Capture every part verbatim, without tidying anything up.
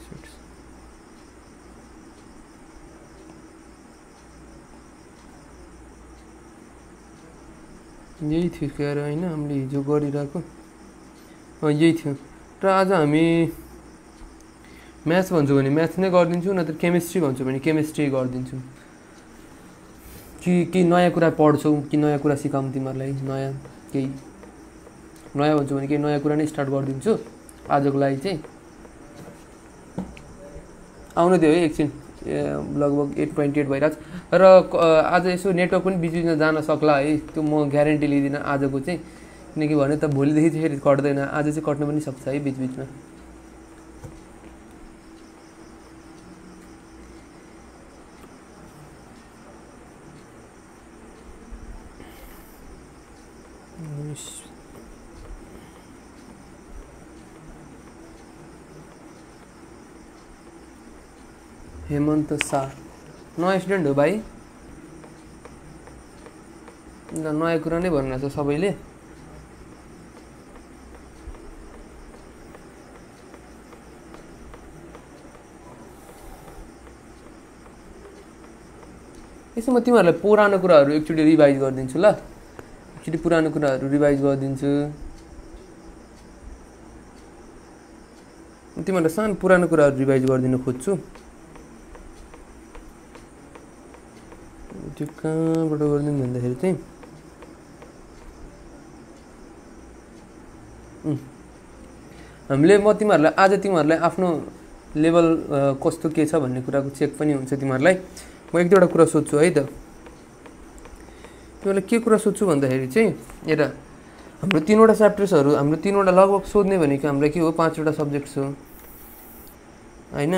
Acids यही थियो क्यार हैन हामीले हिजो गरिरहेको अ यही थियो र आज हामी म्याथ्स भन्छु भने म्याथ्स नै गरिदिन्छु नत्र केमिस्ट्री भन्छु भने केमिस्ट्री गरिदिन्छु कि कि नयाँ कुरा पढ्छौ कि नयाँ कुरा सिकाउँ तिमीहरूलाई नयाँ केही नयाँ भन्छु भने केही नयाँ कुरा नै स्टार्ट गरिदिन्छु आजको लागि चाहिँ आउनु दियो है एकछिन लगभग एट पोइन्ट एट भइरहेछ र आज यसो नेटवर्क पनि बिचबिचमा जान सक्ला है त्यो म ग्यारेन्टी लिँदिनँ आजको चाहिँ किनकि भने त भोलिदेखि चाहिँ फेरि कट्दैन आज चाहिँ कट्न पनि सक्छ है बिचबिचमा हेमन्त शाह नयाँ स्टुडेन्ट हो भाइ नयाँ कुरा नै भन्नु छ सबैले यसो म तिमीहरूलाई पुरानो कुराहरू एकचोटि रिभाइज गरिदिन्छु ल एकचोटि पुरानो कुराहरू रिभाइज गरिदिन्छु तिमीहरूलाई सानो पुरानो कुराहरू रिभाइज गरिदिन खोज्छु त्यो कहाँबाट गरिदिउँ भन्दाखेरि चाहिँ हामीले म तिमीहरूलाई आज तिमीहरूलाई आफ्नो लेभल कस्तो के छ भन्ने कुराको चेक पनि हुन्छ तिमीहरूलाई म एक दुईवटा कुरा सोध्छु है त तिमीहरूलाई के कुरा सोध्छु भन्दाखेरि चाहिँ हेर हाम्रो तीनवटा च्याप्टर्सहरू हाम्रो तीनवटा लगभग सोध्ने भनेको हामीलाई के हो पाँचवटा सब्जेक्ट्स हो हैन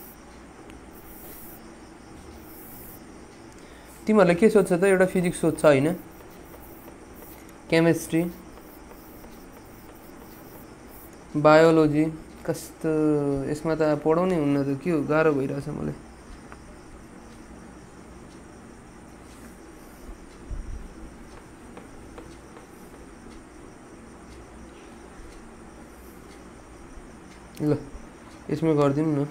तिमीहरूलाई के सोध्छ त एउटा फिजिक्स सोध्छ हैन केमिस्ट्री बायोलोजी कस्तो यसमा त पढाउनै हुन्न त के हो गाह्रो भइरहेछ मलाई ल यसमा गरिदिउँ न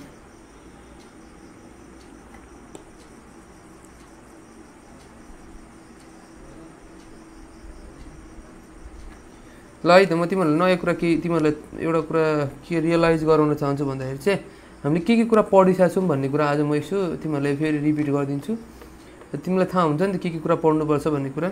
ल है त म तिमीहरूलाई नयाँ कुरा के तिमीहरूलाई एउटा कुरा के रियलाइज गराउन चाहन्छु भन्दाखेरि चाहिँ हामीले के के कुरा पढिसकेका छौँ भन्ने कुरा आज म यसो तिमीहरूलाई फेरि रिपिट गरिदिन्छु तिमीलाई थाहा हुन्छ नि त के के कुरा पढ्नुपर्छ भन्ने कुरा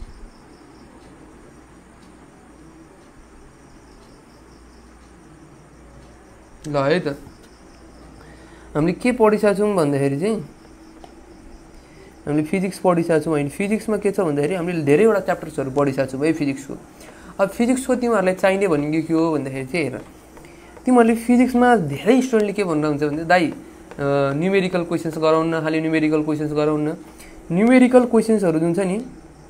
ल है त हामीले के पढिसकेका छौँ भन्दाखेरि चाहिँ हामीले फिजिक्स पढिसकेका छौँ होइन फिजिक्समा के छ भन्दाखेरि हामीले धेरैवटा च्याप्टर्सहरू पढिसकेका छौँ है फिजिक्सको अब फिजिक्सको तिमीहरूलाई चाहिने भनेको के हो भन्दाखेरि चाहिँ हेर तिमीहरूले फिजिक्समा धेरै स्टुडेन्टले के भनेर हुन्छ भने दाइ न्युमेरिकल क्वेसन्स गराउन खालि न्युमेरिकल क्वेसन्स गराउन न्युमेरिकल क्वेसन्सहरू जुन छ नि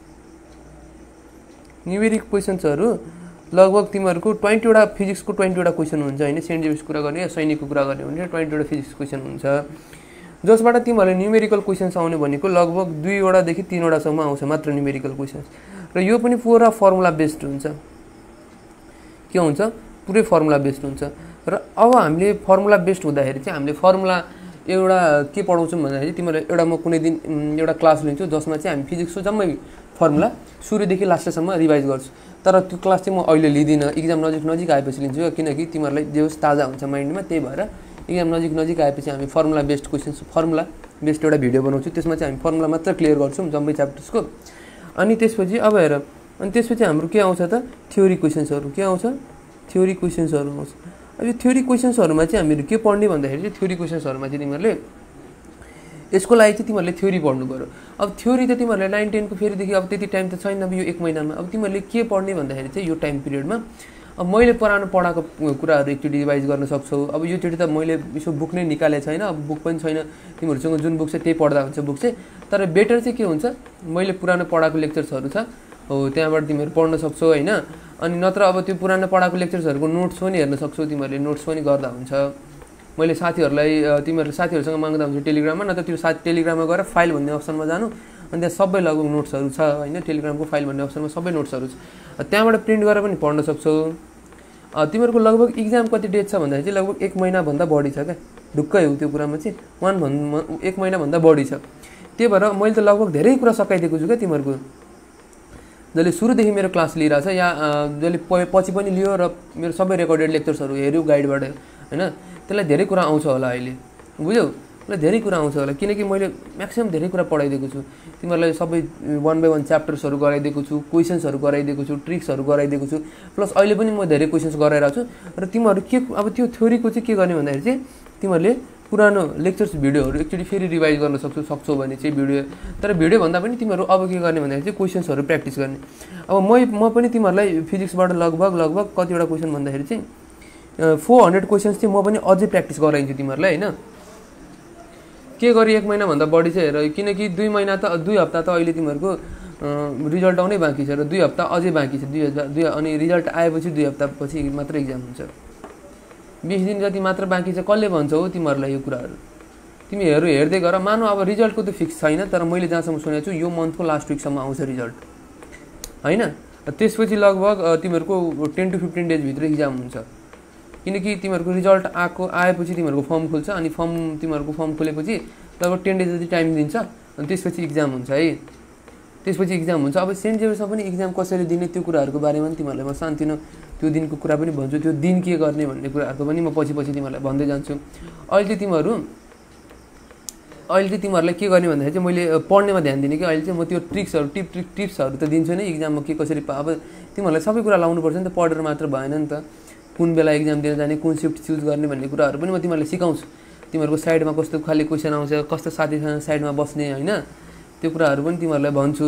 न्युमेरिक क्वेसन्सहरू लगभग तिमीहरूको ट्वेन्टीवटा फिजिक्सको ट्वेन्टीवटा क्वेसन हुन्छ होइन सेन्ट जेम्स कुरा गर्ने या सैनिकको कुरा गर्ने भने ट्वेन्टीवटा फिजिक्स क्वेसन हुन्छ जसबाट तिमीहरूले न्युमेरिकल क्वेसन्स आउने भनेको लगभग दुईवटादेखि तिनवटासम्म आउँछ मात्र न्युमेरिकल क्वेसन्स र यो पनि पुरा फर्मुला बेस्ड हुन्छ के हुन्छ पुरै फर्मुला बेस्ड हुन्छ र अब हामीले फर्मुला बेस्ड हुँदाखेरि चाहिँ हामीले फर्मुला एउटा के पढाउँछौँ भन्दाखेरि तिमीलाई एउटा म कुनै दिन एउटा क्लास लिन्छु जसमा चाहिँ हामी फिजिक्सको जम्मै फर्मुला सुरुदेखि लास्टसम्म रिभाइज गर्छु तर त्यो क्लास चाहिँ म अहिले लिँदिनँ इक्जाम नजिक नजिक आएपछि लिन्छु किनकि तिमीहरूलाई जे होस् ताजा हुन्छ माइन्डमा त्यही भएर इक्जाम नजिक नजिक आएपछि हामी formula based questions formula based एउटा भिडियो बनाउँछु त्यसमा चाहिँ हामी फर्मुला मात्र क्लियर गर्छौँ जम्मै च्याप्टर्सको अनि त्यसपछि अब हेर अनि त्यसपछि हाम्रो के आउँछ त थ्योरी क्वेसन्सहरू के आउँछ थ्योरी क्वेसन्सहरू आउँछ अब यो थ्योरी क्वेसन्सहरूमा चाहिँ हामीहरू के पढ्ने भन्दाखेरि चाहिँ थ्योरी क्वेसन्सहरूमा चाहिँ तिमीहरूले यसको लागि चाहिँ तिमीहरूले थ्योरी पढ्नु पऱ्यो अब थ्योरी त तिमीहरूले नाइन टेनको फेरिदेखि अब त्यति टाइम त छैन अब यो एक महिनामा अब तिमीहरूले के पढ्ने भन्दाखेरि चाहिँ यो टाइम पिरियडमा अब मैले पुरानो पढाएको कुराहरू एकचोटि रिभाइज गर्न सक्छौ अब योचोटि त मैले यसो बुक नै निकालेको छैन अब बुक पनि छैन तिमीहरूसँग जुन बुक छ त्यही पढ्दा हुन्छ बुक चाहिँ तर बेटर चाहिँ के हुन्छ मैले पुरानो पढाएको लेक्चर्सहरू छ हो त्यहाँबाट तिमीहरू पढ्न सक्छौ हैन अनि नत्र अब त्यो पुरानो पढाएको लेक्चर्सहरूको नोट्स पनि हेर्न सक्छौ तिमीहरूले नोट्स पनि गर्दा हुन्छ मैले साथीहरूलाई तिमीहरूले साथीहरूसँग माग्दा हुन्छ टेलिग्राममा नत्र त्यो साथी टेलिग्राममा गएर फाइल भन्ने अप्सनमा जानु अनि त्यहाँ सबै लगभग नोट्सहरू छ हैन टेलिग्रामको फाइल भन्ने अप्सनमा सबै नोट्सहरू छ त्यहाँबाट प्रिन्ट गरेर पनि पढ्न सक्छौ तिमीहरूको लगभग इक्जाम कति डेट छ भन्दाखेरि चाहिँ लगभग एक महिनाभन्दा बढी छ क्या, ढुक्कै हो त्यो कुरामा चाहिँ वान भन् एक महिनाभन्दा बढी छ। त्यही भएर मैले त लगभग धेरै कुरा सकाइदिएको छु क्या तिमीहरूको, जसले सुरुदेखि मेरो क्लास लिइरहेछ या जसले पछि पनि लियो र मेरो सबै रेकर्डेड लेक्चर्सहरू हेऱ्यो गाइडबाट होइन, त्यसलाई धेरै कुरा आउँछ होला अहिले, बुझ्यौ, त्यसलाई धेरै कुरा आउँछ होला किनकि मैले म्याक्सिमम् धेरै कुरा पढाइदिएको छु तिमीहरूलाई, सबै वान बाई वान च्याप्टर्सहरू गराइदिएको छु, क्वेसन्सहरू गराइदिएको छु, ट्रिक्सहरू गराइदिएको छु, प्लस अहिले पनि म धेरै क्वेसन्स गराइरहेको छु। र तिमीहरू के अब त्यो थ्योरीको चाहिँ के गर्ने भन्दाखेरि चाहिँ तिमीहरूले पुरानो लेक्चर्स भिडियोहरू एकचोटि फेरि रिभाइज गर्न सक्छौ सक्छौ भने चाहिँ भिडियो, तर भिडियो भन्दा पनि तिमीहरू अब के गर्ने भन्दाखेरि चाहिँ क्वेसन्सहरू प्र्याक्टिस गर्ने। अब म म पनि तिमीहरूलाई फिजिक्सबाट लगभग लगभग कतिवटा क्वेसन भन्दाखेरि चाहिँ फोर हन्ड्रेड क्वेसन्स चाहिँ म पनि अझै प्र्याक्टिस गराइन्छु तिमीहरूलाई होइन। के गरी एक महिनाभन्दा बढी चाहिँ हेर, किनकि दुई महिना त दुई हप्ता त अहिले तिमीहरूको रिजल्ट आउनै बाँकी छ र दुई हप्ता अझै बाँकी छ, दुई हजार दुई अनि रिजल्ट आएपछि दुई हप्तापछि मात्र इक्जाम हुन्छ, बिस दिन जति मात्र बाँकी छ। कसले भन्छ हो तिमीहरूलाई यो कुराहरू, तिमीहरू हेर्दै गर। मानौ अब रिजल्टको त फिक्स छैन, तर मैले जहाँसम्म सुनेको छु यो मन्थको लास्ट विकसम्म आउँछ रिजल्ट होइन, त्यसपछि लगभग तिमीहरूको टेन टु फिफ्टिन डेजभित्र इक्जाम हुन्छ, किनकि तिमीहरूको रिजल्ट आएको आएपछि तिमीहरूको फर्म खुल्छ अनि फर्म तिमीहरूको फर्म खुलेपछि लगभग टेन डेज जति टाइम दिन्छ अनि त्यसपछि इक्जाम हुन्छ है, त्यसपछि इक्जाम हुन्छ। अब सेन्ट जेभियर्समा पनि इक्जाम कसरी दिने त्यो कुराहरूको बारेमा पनि तिमीहरूलाई म सानोतिनो त्यो दिनको कुरा पनि भन्छु, त्यो दिन के गर्ने भन्ने कुराहरूको पनि म पछि पछि तिमीहरूलाई भन्दै जान्छु। अहिले चाहिँ तिमीहरू अहिले चाहिँ तिमीहरूलाई के गर्ने भन्दाखेरि चाहिँ मैले पढ्नेमा ध्यान दिने कि अहिले चाहिँ म त्यो ट्रिक्सहरू टिप ट्रिक टिप्सहरू त दिन्छु नै इक्जाममा के कसरी अब तिमीहरूलाई सबै कुरा लाउनुपर्छ नि त, पढेर मात्र भएन नि त, कुन बेला इक्जाम दिन जाने, कुन सिफ्ट चुज गर्ने भन्ने कुराहरू पनि म तिमीहरूलाई सिकाउँछु। तिमीहरूको साइडमा कस्तो खाले क्वेसन आउँछ, कस्तो साथीसँग साइडमा बस्ने होइन, त्यो कुराहरू पनि तिमीहरूलाई भन्छु।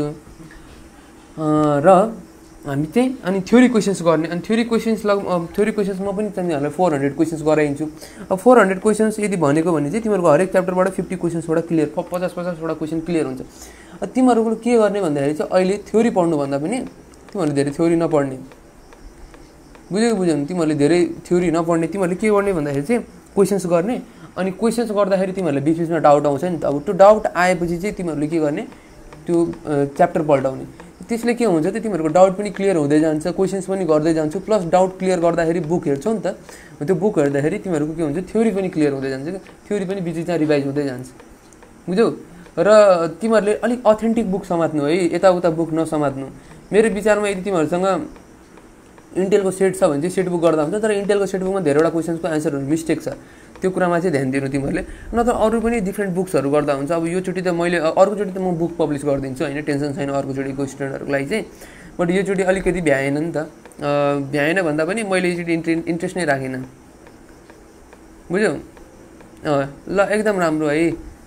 र हामी चाहिँ अनि थ्योरी क्वेसन्स गर्ने, अनि थ्योरी क्वेसन्स लग थ्योरी क्वेसन्समा पनि तिमीहरूलाई फोर हन्ड्रेड क्वेसन्स गराइन्छु। अब फोर हन्ड्रेड क्वेसन्स यदि भनेको भने चाहिँ तिमीहरूको हरेक च्याप्टरबाट फिफ्टी क्वेसन्सबाट क्लियर, पचास पचासवटा क्वेसन क्लियर हुन्छ। तिमीहरूको के गर्ने भन्दाखेरि चाहिँ अहिले थ्योरी पढ्नुभन्दा पनि तिमीहरूले धेरै थ्योरी नपढ्ने, बुझेको बुझ्यौ, तिमीहरूले धेरै थ्योरी नपढ्ने, तिमीहरूले के गर्ने भन्दाखेरि चाहिँ क्वेसन्स गर्ने, अनि क्वेसन्स गर्दाखेरि तिमीहरूलाई बिच बिचमा डाउट आउँछ नि त, अब त्यो डाउट आएपछि चाहिँ तिमीहरूले के गर्ने त्यो च्याप्टर पल्टाउने, त्यसले के हुन्छ त तिमीहरूको डाउट पनि क्लियर हुँदै जान्छ, क्वेसन्स पनि गर्दै जान्छु, प्लस डाउट क्लियर गर्दाखेरि बुक हेर्छौ नि त, त्यो बुक हेर्दाखेरि तिमीहरूको के हुन्छ थ्योरी पनि क्लियर हुँदै जान्छ, थ्योरी पनि बिच बिचमा रिभाइज हुँदै जान्छ, बुझ्यौ। र तिमीहरूले अलिक अथेन्टिक बुक समात्नु है, यताउता बुक नसमात्नु। मेरो विचारमा यदि तिमीहरूसँग इन्टेलको सेट छ भने चाहिँ सेट बुक गर्दा हुन्छ, तर इन्टेलको सेट बुकमा धेरैवटा क्वेसन्सको एन्सरहरू मिस्टेक छ, त्यो कुरामा चाहिँ ध्यान दिनु तिमीहरूले, नत्र अरू पनि डिफ्रेन्ट बुक्सहरू गर्दा हुन्छ। अब योचोटि त मैले अर्कोचोटि त म बुक पब्लिस गरिदिन्छु होइन, टेन्सन छैन अर्कोचोटिको स्टुडेन्टहरूको लागि चाहिँ, बट योचोटि अलिकति भ्याएन नि त, भ्याएन भन्दा पनि मैले योचोटि इन्ट्रे इन्ट्रेस्ट नै राखेन, बुझ्यौ। ल एकदम राम्रो है,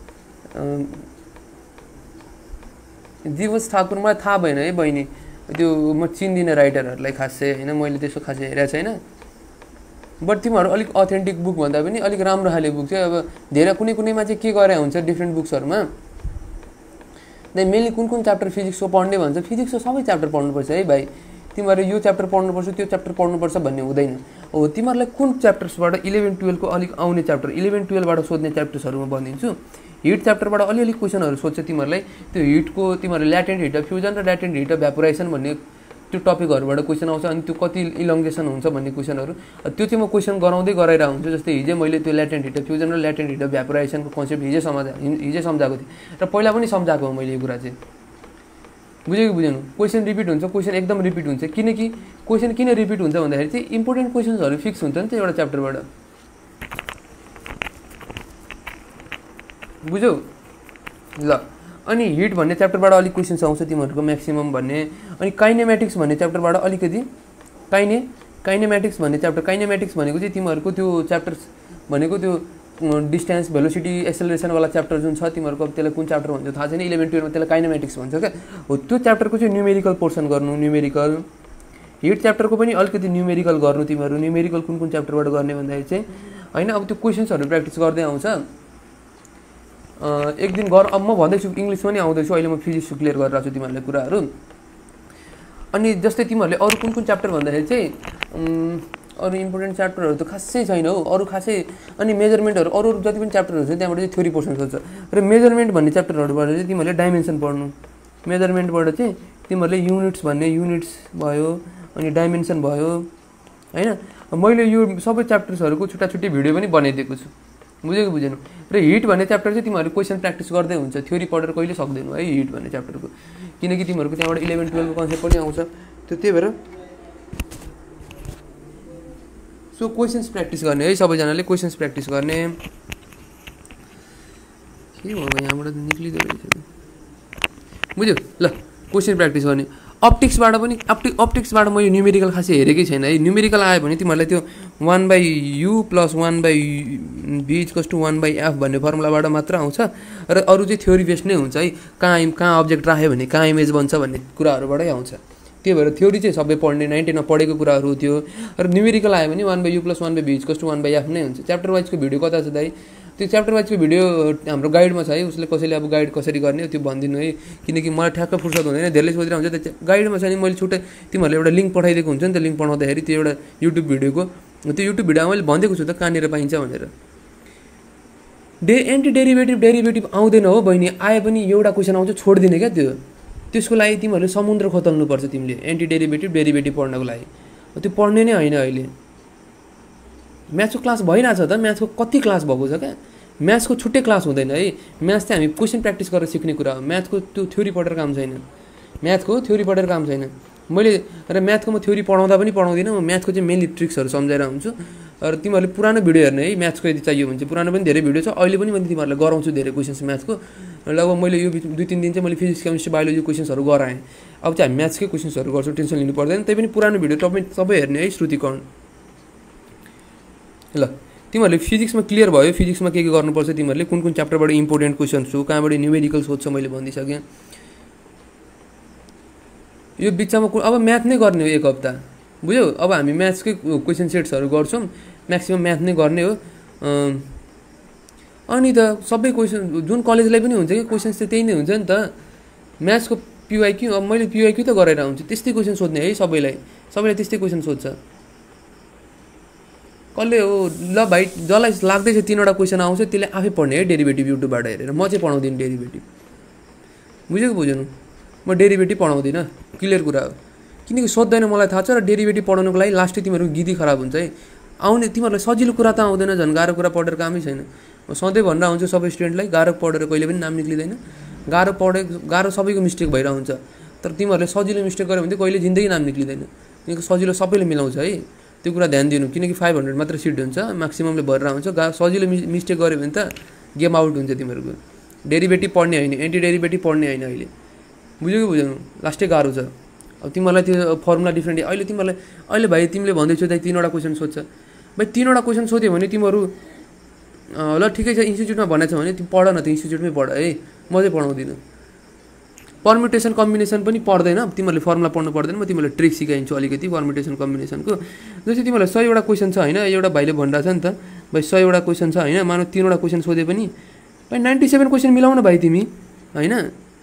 दिवस ठाकुरमा थाहा भएन है बहिनी, त्यो म चिन्दिनँ राइटरहरूलाई खासै होइन, मैले त्यसो खासै हेरेको छैन, बट तिमीहरू अलिक अथेन्टिक बुक भन्दा पनि अलिक राम्रो खाले बुक चाहिँ अब धेरै कुनै कुनैमा चाहिँ के गरे हुन्छ डिफ्रेन्ट बुक्सहरूमा त्यही मेनली कुन कुन च्याप्टर फिजिक्सको पढ्ने भन्छ, फिजिक्सको सबै च्याप्टर पढ्नुपर्छ है भाइ, तिमीहरू यो च्याप्टर पढ्नुपर्छ त्यो च्याप्टर पढ्नुपर्छ भन्ने हुँदैन हो। तिमीहरूलाई कुन च्याप्टर्सबाट इलेभेन टुवेल्भको अलिक आउने च्याप्टर इलेभेन टुवेल्भबाट सोध्ने च्याप्टर्सहरूमा भनिदिन्छु। हिट च्याप्टरबाट अलिअलि क्वेसनहरू सोध्छ तिमीहरूलाई, त्यो हिटको तिमीहरू ल्याटेन्ट हिट अफ फ्युजन र ल्याटेन्ट हिट अफ भ्यापोराइसन भन्ने त्यो टपिकहरूबाट क्वेसन आउँछ, अनि त्यो कति इलङ्गेसन हुन्छ भन्ने क्वेसनहरू, त्यो चाहिँ म क्वेसन गराउँदै गराइरहेको हुन्छु। जस्तै हिजै मैले त्यो ल्याटेन्ट हिट अफ फ्युजन र ल्याटेन्ट हिट अफ भ्यापोराइसनको कन्सेप्ट हिजै सम्झा हिजै सम्झाएको थिएँ र पहिला पनि सम्झाएको हो मैले यो कुरा चाहिँ, बुझेको बुझेन। क्वेसन रिपिट हुन्छ, क्वेसन एकदम रिपिट हुन्छ, किनकि क्वेसन किन रिपिट हुन्छ भन्दाखेरि चाहिँ इम्पोर्टेन्ट क्वेसन्सहरू फिक्स हुन्छ नि त एउटा च्याप्टरबाट, बुझ्यौ। ल अनि हिट भन्ने च्याप्टरबाट अलिक क्वेसन्स आउँछ तिमीहरूको म्याक्सिमम भन्ने, अनि काइनेमेटिक्स भन्ने च्याप्टरबाट अलिकति काइने काइनेमेटिक्स भन्ने च्याप्टर, काइनेमेटिक्स भनेको चाहिँ तिमीहरूको त्यो च्याप्टर्स भनेको त्यो डिस्टेन्स भेलोसिटी एक्सेलरेसनवाला च्याप्टर जुन छ तिमीहरूको, अब त्यसलाई कुन च्याप्टर भन्छ थाहा छैन, इलेभेन टुवेल्भमा त्यसलाई काइनेमेटिक्स भन्छ क्या हो, त्यो च्याप्टरको चाहिँ न्युमेरिकल पोर्सन गर्नु, न्युमेरिकल। हिट च्याप्टरको पनि अलिकति न्युमेरिकल गर्नु तिमीहरू, न्युमेरिकल कुन कुन च्याप्टरबाट गर्ने भन्दाखेरि चाहिँ होइन, अब त्यो क्वेसन्सहरू प्र्याक्टिस गर्दै आउँछ। एक दिन गर, अब म भन्दैछु इङ्ग्लिसमा नि आउँदैछु, अहिले म फिजिक्स क्लियर गरिरहेको छु तिमीहरूलाई कुराहरू। अनि जस्तै तिमीहरूले अरू कुन कुन च्याप्टर भन्दाखेरि चाहिँ अरू इम्पोर्टेन्ट च्याप्टरहरू त खासै छैन हौ अरू खासै, अनि मेजरमेन्टहरू अरू अरू जति पनि च्याप्टरहरू छ त्यहाँबाट चाहिँ थ्योरी पोर्सन सोध्छ, र मेजरमेन्ट भन्ने च्याप्टरहरूबाट चाहिँ तिमीहरूले डाइमेन्सन पढ्नु, मेजरमेन्टबाट चाहिँ तिमीहरूले युनिट्स भन्ने युनिट्स भयो, अनि डाइमेन्सन भयो होइन, मैले यो सबै च्याप्टर्सहरूको छुट्टा छुट्टी भिडियो पनि बनाइदिएको छु, बुझेको बुझेन। र हिट भन्ने च्याप्टर चाहिँ तिमीहरू क्वेसन प्र्याक्टिस गर्दै हुन्छ, थ्योरी पढेर कहिले सक्दैनौ है हिट भन्ने च्याप्टरको, किनकि तिमीहरूको त्यहाँबाट इलेभेन टुवेल्भको कन्सेप्ट पनि आउँछ। त्यो त्यही भएर सो क्वेसन्स प्र्याक्टिस गर्ने है सबैजनाले, क्वेसन्स प्र्याक्टिस गर्ने। के भयो यहाँबाट निक्लिँदो रहेछ बुझ्यो ल, क्वेसन प्र्याक्टिस गर्ने। अप्टिक्सबाट पनि अप्टि अप्टिक्सबाट मैले न्युमेरिकल खासै हेरेकै छैन है। न्युमेरिकल आयो भने तिमीहरूलाई त्यो one by u plus one by be equals to one by f भन्ने फर्मुलाबाट मात्र आउँछ, र अरू चाहिँ थ्योरी बेस्ड नै हुन्छ है। कहाँ कहाँ अब्जेक्ट राख्यो भने कहाँ इमेज बन्छ भन्ने कुराहरूबाटै आउँछ। त्यही भएर थ्योरी चाहिँ सबै पढ्ने नाइन्टिनमा पढेको कुराहरू थियो, र न्युमेरिकल आयो भने one by u plus one by be equals to one by f नै हुन्छ। च्याप्टर वाइजको भिडियो कता छ दाइ? त्यो च्याप्टर वाइजको भिडियो हाम्रो गाइडमा छ है, उसले कसैले अब गाइड कसरी गर्ने त्यो भनिदिनु है, किनकि मलाई ठ्याक्क फुर्सद हुँदैन, धेरैले सोधिरहेको हुन्छ त्यो गाइडमा छ नि। मैले छुट्टै तिमीहरूले एउटा लिङ्क पठाइदिएको हुन्छ नि त, लिङ्क पठाउँदाखेरि त्यो एउटा युट्युब भिडियोको, त्यो युट्युब भिडियो मैले भनिदिएको छु त कहाँनिर पाइन्छ भनेर। डे एन्टी डेरिभेटिभ डेरिभेटिभ आउँदैन हो बहिनी, आए पनि एउटा क्वेसन आउँछ छोडिदिने क्या त्यो, त्यसको लागि तिमीहरूले समुद्र खोतल्नुपर्छ तिमीले एन्टी डेरिभेटिभ डेरिभेटिभ पढ्नको लागि, त्यो पढ्ने नै होइन अहिले। म्याथ्सको क्लास भइरहेछ त, म्याथ्सको कति क्लास भएको छ क्या, म्याथ्सको छुट्टै क्लास हुँदैन है। म्याथ्स चाहिँ हामी क्वेसन प्र्याक्टिस गरेर सिक्ने कुरा हो, म्याथको त्यो थ्योरी पढेर काम छैन, म्याथको थ्योरी पढेर काम छैन। मैले र म्याथको म थ्योरी पढाउँदा पनि पढाउँदिनँ, म म्याथको चाहिँ मेनली ट्रिक्सहरू सम्झाएर हुन्छु। र तिमीहरूले पुरानो भिडियो हेर्ने है, म्याथ्सको यदि चाहियो भने चाहिँ पुरानो पनि धेरै भिडियो छ, अहिले पनि मैले तिमीहरूलाई गराउँछु धेरै क्वेसन्स म्याथको। लगभग मैले यो दुई तिन दिन चाहिँ मैले फिजिक्स केमिस्ट्री बायोलोजी क्वेसन्सहरू गराएँ, अब चाहिँ हामी म्याथ्सकै क्वेसन्सहरू गर्छौँ, टेन्सन लिनु पर्दैन। त्यही पनि पुरानो भिडियो तपाईँ सबै हेर्ने है, श्रुतिकर्ण ल। तिमीहरूले फिजिक्समा क्लियर भयो, फिजिक्समा के के गर्नुपर्छ, तिमीहरूले कुन कुन च्याप्टरबाट इम्पोर्टेन्ट क्वेसन्स हो, कहाँबाट न्युमेरिकल सोध्छ मैले भनिदिइसकेँ। यो बिचमा अब म्याथ नै गर्ने हो एक हप्ता, बुझ्यौ। अब हामी म्याथ्सकै क्वेसन सेट्सहरू गर्छौँ, म्याक्सिमम् म्याथ नै गर्ने हो। अनि त सबै क्वेसन जुन कलेजलाई पनि हुन्छ कि क्वेसन्स चाहिँ त्यही नै हुन्छ नि त। म्याथ्सको पिवाइक्यू अब मैले पिवाइक्यू त गरेर हुन्छु, त्यस्तै क्वेसन सोध्ने है सबैलाई, सबैलाई त्यस्तै क्वेसन सोध्छ। कसले हो ल भाइ, जसलाई लाग्दैछ तिनवटा क्वेसन आउँछ त्यसले आफै पढ्ने है डेरिभेटिभ युट्युबबाट हेरेर, म चाहिँ पढाउँदिनँ डेरिभेटिभ, बुझेको बुझेनु। म डेरिभेटिभ पढाउँदिनँ, क्लियर कुरा हो, किनकि सोध्दैन मलाई थाहा छ। र डेरिभेटिभ पढाउनुको लागि लास्टै तिमीहरूको गीती खराब हुन्छ है। आउने तिमीहरूलाई सजिलो कुरा त आउँदैन, झन् गाह्रो कुरा पढेर कामै छैन। म सधैँ भनेर आउँछु सबै स्टुडेन्टलाई, गाह्रो पढेर कहिले पनि नाम निक्लिँदैन। गाह्रो पढे गाह्रो सबैको मिस्टेक भइरहेको हुन्छ, तर तिमीहरूले सजिलो मिस्टेक गऱ्यो भने चाहिँ कहिले जिन्दगी नाम निक्लिँदैन, किनकि सजिलो सबैले मिलाउँछ है, त्यो कुरा ध्यान दिनु। किनकि फाइभ हन्ड्रेड मात्र सिट हुन्छ, म्याक्सिममले भरेर हुन्छ, गा सजिलो मि मिस्टेक गऱ्यो भने त गेम आउट हुन्छ तिमीहरूको। डेरिभेटिभ पढ्ने होइन, एन्टी डेरिभेटिभ पढ्ने होइन अहिले, बुझ्यो कि बुझ्नु, लास्टै गाह्रो छ। अब तिमीहरूलाई त्यो फर्मुला डिफ्रेन्ट अहिले तिमीहरूलाई अहिले भाइ तिमीले भन्दैछौ दाइ तिनवटा क्वेसन सोध्छ, भाइ तिनवटा क्वेसन सोध्यो भने तिमीहरू ल ठिकै छ इन्स्टिट्युटमा भनेको छ भने तिमी पढ न, त्यो इन्स्टिट्युटमै पढ है, म चाहिँ पढाउँदिनँ। पर्मुटेसन कम्बिनेसन पनि पढ्दैन, तिमीहरूले फर्मुला पढ्नु पर्दैन, म तिमीलाई ट्रिक सिकाइन्छु अलिकति पर्मुटेसन कम्बिनेसनको। जस्तै तिमीलाई सयवटा क्वेसन छ होइन, एउटा भाइले भनिरहेको छ नि त भाइ सयवटा क्वेसन छ होइन, मानव तिनवटा क्वेसन सोधे पनि भाइ नाइन्टी सेभेन क्वेसन मिलाउन भाइ तिमी होइन।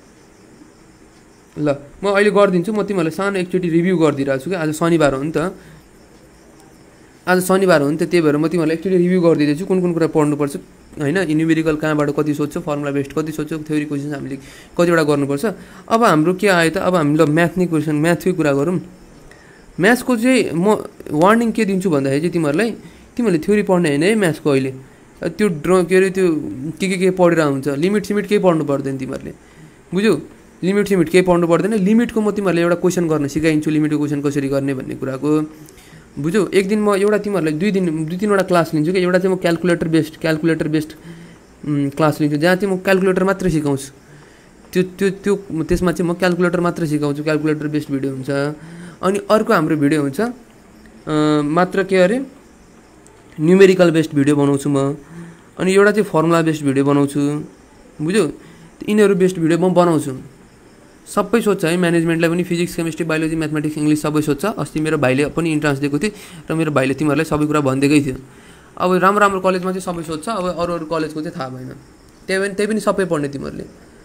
ल म अहिले गरिदिन्छु, म तिमीहरूलाई सानो एकचोटि रिभ्यू गरिदिइरहेको छु कि आज शनिबार हो नि त, आज शनिबार हो नि त, त्यही भएर म तिमीहरूलाई एकचोटि रिभ्यू गरिदिँदैछु कुन कुन कुरा पढ्नुपर्छ होइन। न्युमेरिकल कहाँबाट कति सोध्छ, फर्मुला बेस्ड कति सोध्छ, थ्योरी क्वेसन हामीले कतिवटा गर्नुपर्छ। अब हाम्रो के आयो त, अब हामी ल म्याथ नै क्वेसन म्याथकै कुरा गरौँ। म्याथको चाहिँ म वार्निङ के दिन्छु भन्दाखेरि चाहिँ तिमीहरूलाई तिमीहरूले थ्योरी पढ्ने होइन है म्याथको अहिले, त्यो ड्र के अरे त्यो के के के पढेर हुन्छ, लिमिट सिमिट केही पढ्नु पर्दैन तिमीहरूले, बुझ्यौ। लिमिट सिमिट केही पढ्नु पर्दैन, लिमिटको म तिमीहरूलाई एउटा क्वेसन गर्न सिकाइन्छु, लिमिटको क्वेसन कसरी गर्ने भन्ने कुराको, बुझ्यौ। एक दिन म एउटा तिमीहरूलाई दुई दिन दुई तिनवटा क्लास लिन्छु कि, एउटा चाहिँ म calculator based calculator based class लिन्छु, जहाँ चाहिँ म क्यालकुलेटर मात्रै सिकाउँछु, त्यो त्यो त्यो त्यसमा चाहिँ म क्यालकुलेटर मात्रै सिकाउँछु, क्यालकुलेटर बेस्ड भिडियो हुन्छ। अनि अर्को हाम्रो भिडियो हुन्छ मात्र के अरे न्युमेरिकल बेस्ड भिडियो बनाउँछु म, अनि एउटा चाहिँ फर्मुला बेस्ड भिडियो बनाउँछु, बुझ्यौ। यिनीहरू बेस्ड भिडियो म बनाउँछु, सबै सोध्छ है, म्यानेजमेन्टलाई पनि physics chemistry biology mathematics English सबै सोध्छ। अस्ति मेरो भाइले पनि इन्ट्रान्स दिएको थियो र मेरो भाइले तिमीहरूलाई सबै कुरा भनिदिएकै थियो। अब राम्रो राम्रो कलेजमा चाहिँ सबै सोध्छ, अब अरू अरू कलेजको चाहिँ थाहा भएन, त्यही पनि त्यही पनि सबै पढ्ने तिमीहरूले।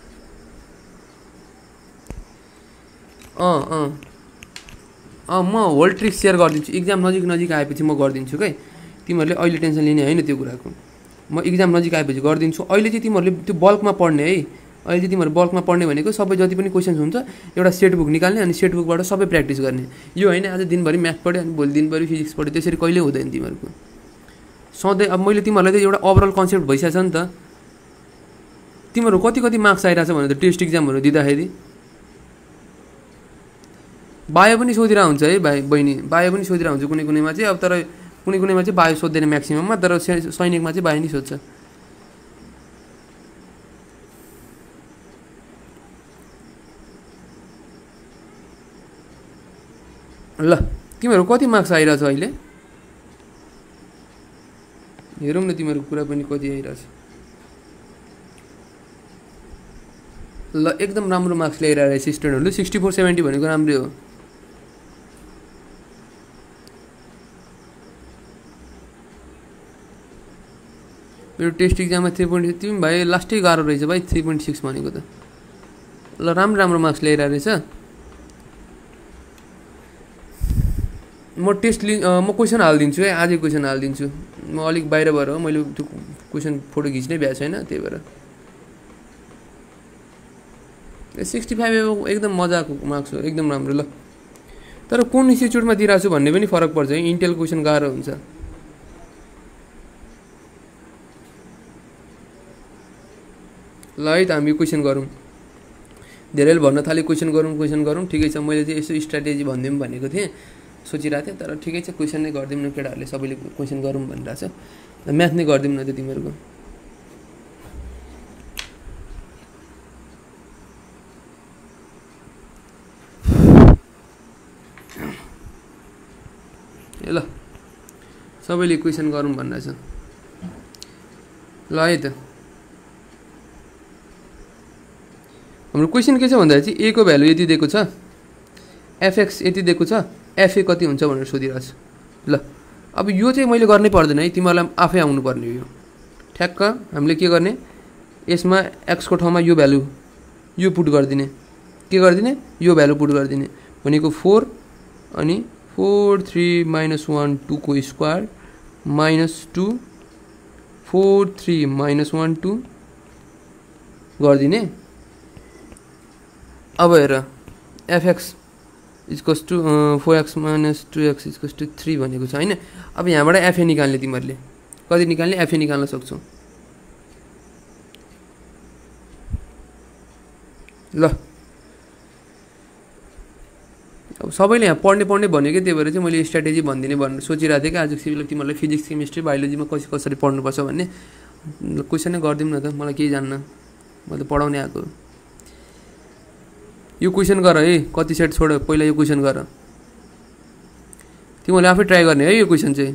अँ अँ अँ म होल ट्रिक सेयर गरिदिन्छु, इक्जाम नजिक नजिक आएपछि म गरिदिन्छु क्या, तिमीहरूले अहिले टेन्सन लिने होइन त्यो कुराको, म इक्जाम नजिक आएपछि गरिदिन्छु। अहिले चाहिँ तिमीहरूले त्यो बल्कमा पढ्ने है, अहिले चाहिँ तिमीहरू बल्कमा पढ्ने भनेको सबै जति पनि क्वेसन्स हुन्छ एउटा सेट बुक निकाल्ने अनि सेट बुकबाट सबै प्र्याक्टिस गर्ने। यो होइन आज दिनभरि म्याथ पढ्यो अनि भोलि दिनभरि फिजिक्स पढ्यो, त्यसरी कहिले हुँदैन तिमीहरूको। सधैँ अब मैले तिमीहरूलाई त एउटा ओभरअल कन्सेप्ट भइसकेको छ नि त। तिमीहरू कति कति मार्क्स आइरहेछ भने त टेस्ट इक्जामहरू दिँदाखेरि बायो पनि सोधिरहेको हुन्छ है भाइ बहिनी, बायो पनि सोधिरहेको हुन्छ कुनै कुनैमा चाहिँ। अब तर कुनै कुनैमा चाहिँ बायो सोध्दैन म्याक्सिमममा, तर सैनिकमा चाहिँ बायो नै सोध्छ। ल तिमीहरू कति मार्क्स आइरहेछ अहिले हेरौँ न, तिमीहरूको कुरा पनि कति आइरहेछ। ल एकदम राम्रो मार्क्स ल्याइरहेको रहेछ स्टुडेन्टहरूले, सिक्सटी फोर सेभेन्टी भनेको राम्रै हो। मेरो टेस्ट इक्जाममा थ्री पोइन्ट तिमी भाइ लास्टै गाह्रो रहेछ भाइ, थ्री पोइन्ट सिक्स भनेको त। ल राम्रो राम्रो मार्क्स ल्याइरहेको रहेछ। म टेस्ट लि म क्वेसन हालिदिन्छु है, आजै क्वेसन हालिदिन्छु। म अलिक बाहिर भएर हो, मैले त्यो क्वेसन फोटो खिच्नै भ्याएको छैन, त्यही भएर। सिक्सटी फाइभ एकदम मजाको मार्क्स हो, एकदम राम्रो। ल तर कुन इन्स्टिच्युटमा दिइरहेको छु भन्ने पनि फरक पर्छ है, इन्टेल क्वेसन गाह्रो हुन्छ। ल है त हामी क्वेसन गरौँ, धेरैले भन्न थाले क्वेसन गरौँ क्वेसन गरौँ, ठिकै छ। मैले चाहिँ यसो स्ट्राटेजी भनिदिउँ भनेको थिएँ, सोचिरहेको थिएँ, तर ठिकै छ क्वेसन नै गरिदिउँ न, केटाहरूले सबैले क्वेसन गरौँ भनिरहेछ। म्याथ नै गरिदिउँ न त तिमीहरूको। ए ल सबैले क्वेसन गरौँ भनिरहेछ। ल है त हाम्रो क्वेसन के छ भन्दाखेरि चाहिँ ए को भ्यालु यति दिएको छ, एफएक्स यति दिएको छ, एफए कति हुन्छ भनेर सोधिरहेको छ। ल अब यो चाहिँ मैले गर्नै पर्दैन है, तिमीहरूलाई आफै आउनुपर्ने हो यो। ठ्याक्क हामीले के गर्ने, यसमा एक्सको ठाउँमा यो भ्यालु यो पुट गरिदिने, के गरिदिने यो भ्यालु पुट गरिदिने भनेको फोर अनि four three minus one टूको square minus two four three minus one two गरिदिने। अब हेर FX इजकस two four x minus two x इजकस two three भनेको छ होइन। अब यहाँबाट एफए निकाल्ने, तिमीहरूले कति निकाल्ने, एफए निकाल्न सक्छौ। ल अब सबैले यहाँ पढ्ने पढ्ने भनेको, त्यही भएर चाहिँ मैले स्ट्राटेजी भनिदिने भनेर सोचिरहेको थिएँ कि आज सिभिल तिमीहरूलाई फिजिक्स केमिस्ट्री बायोलोजीमा कसरी कसरी पढ्नुपर्छ भन्ने। क्वेसनै गरिदिउँ न त, मलाई केही जान्न, म त पढाउने आएको। यो क्वेसन गर है, कति सेट छोड, पहिला यो क्वेसन गर, तिमीहरूले आफै ट्राई गर्ने है यो क्वेसन चाहिँ।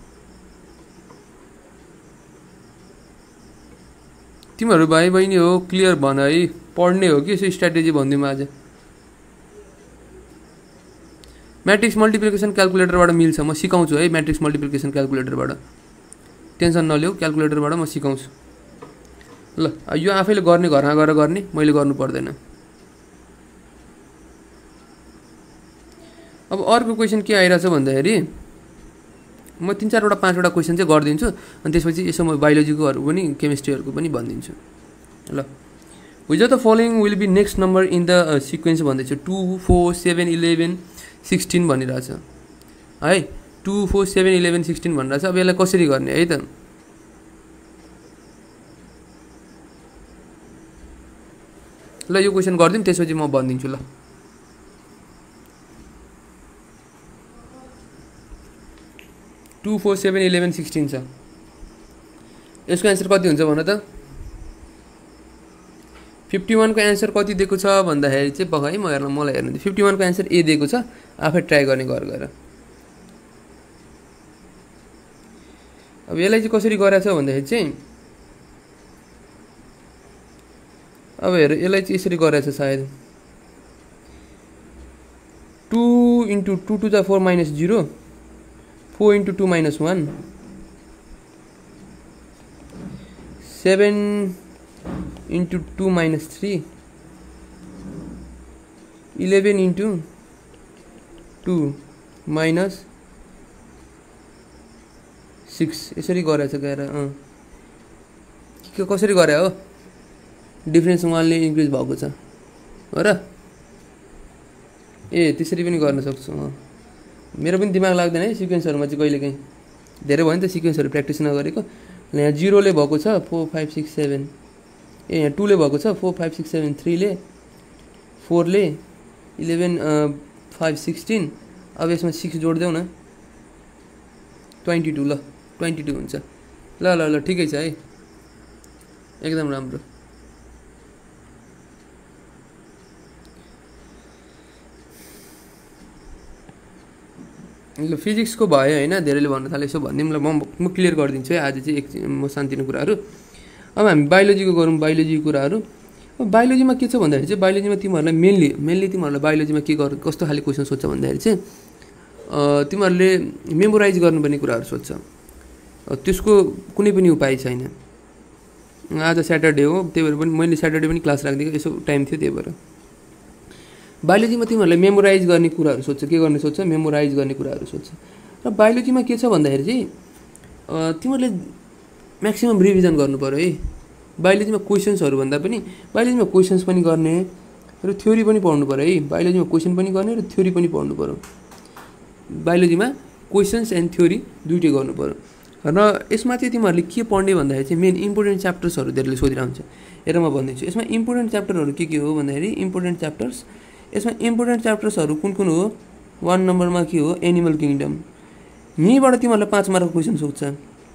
तिमीहरू भाइ बहिनी हो, क्लियर भन है, पढ्ने हो कि यसो स्ट्राटेजी भनिदिउँ आज। म्याट्रिक्स मल्टिप्लिकेसन क्यालकुलेटरबाट मिल्छ, म सिकाउँछु है म्याट्रिक्स मल्टिप्लिकेसन क्यालकुलेटरबाट, टेन्सन नलिऊ, क्यालकुलेटरबाट म सिकाउँछु। ल यो आफैले गर्ने, घरमा गएर गर्ने, मैले गर्नु पर्दैन। अब अर्को क्वेसन के आइरहेछ भन्दाखेरि म तिन चारवटा पाँचवटा क्वेसन चाहिँ गरिदिन्छु, अनि त्यसपछि यसो म बायोलोजीकोहरू पनि केमिस्ट्रीहरूको पनि भनिदिन्छु। ल which of the following will be next number in the sequence भन्दैछु, two four seven eleven sixteen भनिरहेछ है, two four seven eleven sixteen भनिरहेछ। अब यसलाई कसरी गर्ने है त, ल यो क्वेसन गरिदिउँ, त्यसपछि म भनिदिन्छु। ल two four seven eleven sixteen छ, यसको एन्सर कति हुन्छ भन त। फिफ्टी वानको एन्सर कति दिएको छ भन्दाखेरि चाहिँ पख है, म हेर्न मलाई हेर्नु, फिफ्टी वानको एन्सर ए दिएको छ, आफै ट्राई गर्ने घर गएर। अब यसलाई चाहिँ कसरी गरेछ भन्दाखेरि चाहिँ, अब हेर यसलाई चाहिँ यसरी गरेछ सायद, two into two to the four minus zero, four into two minus one, seven into two minus three, eleven into two minus six, यसरी गरेछ गएर। अँ के कसरी गरे हो, डिफ्रेन्स वानले इन्क्रिज भएको छ हो र। ए त्यसरी पनि गर्न सक्छु म। मेरो पनि दिमाग लाग्दैन है सिक्वेन्सहरूमा चाहिँ कहिलेकाहीँ, धेरै भयो नि त सिक्वेन्सहरू प्र्याक्टिस नगरेको। यहाँ जिरोले भएको छ फोर फाइभ सिक्स सेभेन, ए यहाँ टूले भएको छ फोर फाइभ सिक्स सेभेन, थ्रीले, फोरले, इलेभेन फाइभ सिक्सटिन। अब यसमा सिक्स जोडिदेऊ न, ट्वेन्टी टू। ल ट्वेन्टी टू हुन्छ। ल ल ल ठिकै छ है, एकदम राम्रो। ल फिजिक्सको भयो होइन, धेरैले भन्नु थाल्यो यसो भनिदिउँ। ल म म क्लियर गरिदिन्छु है आज चाहिँ एक म सानोतिनो कुराहरू। अब हामी बायोलोजीको गरौँ, बायोलोजीको कुराहरू। अब बायोलोजीमा के छ भन्दाखेरि चाहिँ बायोलोजीमा तिमीहरूलाई मेनली मेनली तिमीहरूलाई बायोलोजीमा के गर कस्तो खाले क्वेसन सोध्छ भन्दाखेरि चाहिँ तिमीहरूले मेमोराइज गर्नुपर्ने कुराहरू सोध्छ। त्यसको कुनै पनि उपाय छैन। आज स्याटरडे हो त्यही भएर पनि मैले स्याटरडे पनि क्लास राखिदिएको, यसो टाइम थियो त्यही भएर। बायोलोजीमा तिमीहरूलाई मेमोराइज गर्ने कुराहरू सोध्छ। के गर्ने सोध्छ? मेमोराइज गर्ने कुराहरू सोध्छ। र बायोलोजीमा के छ भन्दाखेरि चाहिँ तिमीहरूले म्याक्सिमम् रिभिजन गर्नु पऱ्यो है। बायोलोजीमा क्वेसन्सहरू भन्दा पनि बायोलोजीमा क्वेसन्स पनि गर्ने र थ्योरी पनि पढ्नु पऱ्यो है। बायोलोजीमा क्वेसन पनि गर्ने र थ्योरी पनि पढ्नु पऱ्यो। बायोलोजीमा क्वेसन्स एन्ड थ्योरी दुइटै गर्नु पऱ्यो। र यसमा चाहिँ तिमीहरूले के पढ्ने भन्दाखेरि चाहिँ मेन इम्पोर्टेन्ट च्याप्टर्सहरू धेरैले सोधिरहेको हुन्छ। हेर म भनिदिन्छु यसमा इम्पोर्टेन्ट च्याप्टरहरू के के हो भन्दाखेरि इम्पोर्टेन्ट च्याप्टर्स यसमा इम्पोर्टेन्ट च्याप्टर्सहरू कुन कुन हो? वान नम्बरमा के हो? Animal kingdom. यहीँबाट तिमीहरूलाई पाँच मार्कको क्वेसन सोध्छ।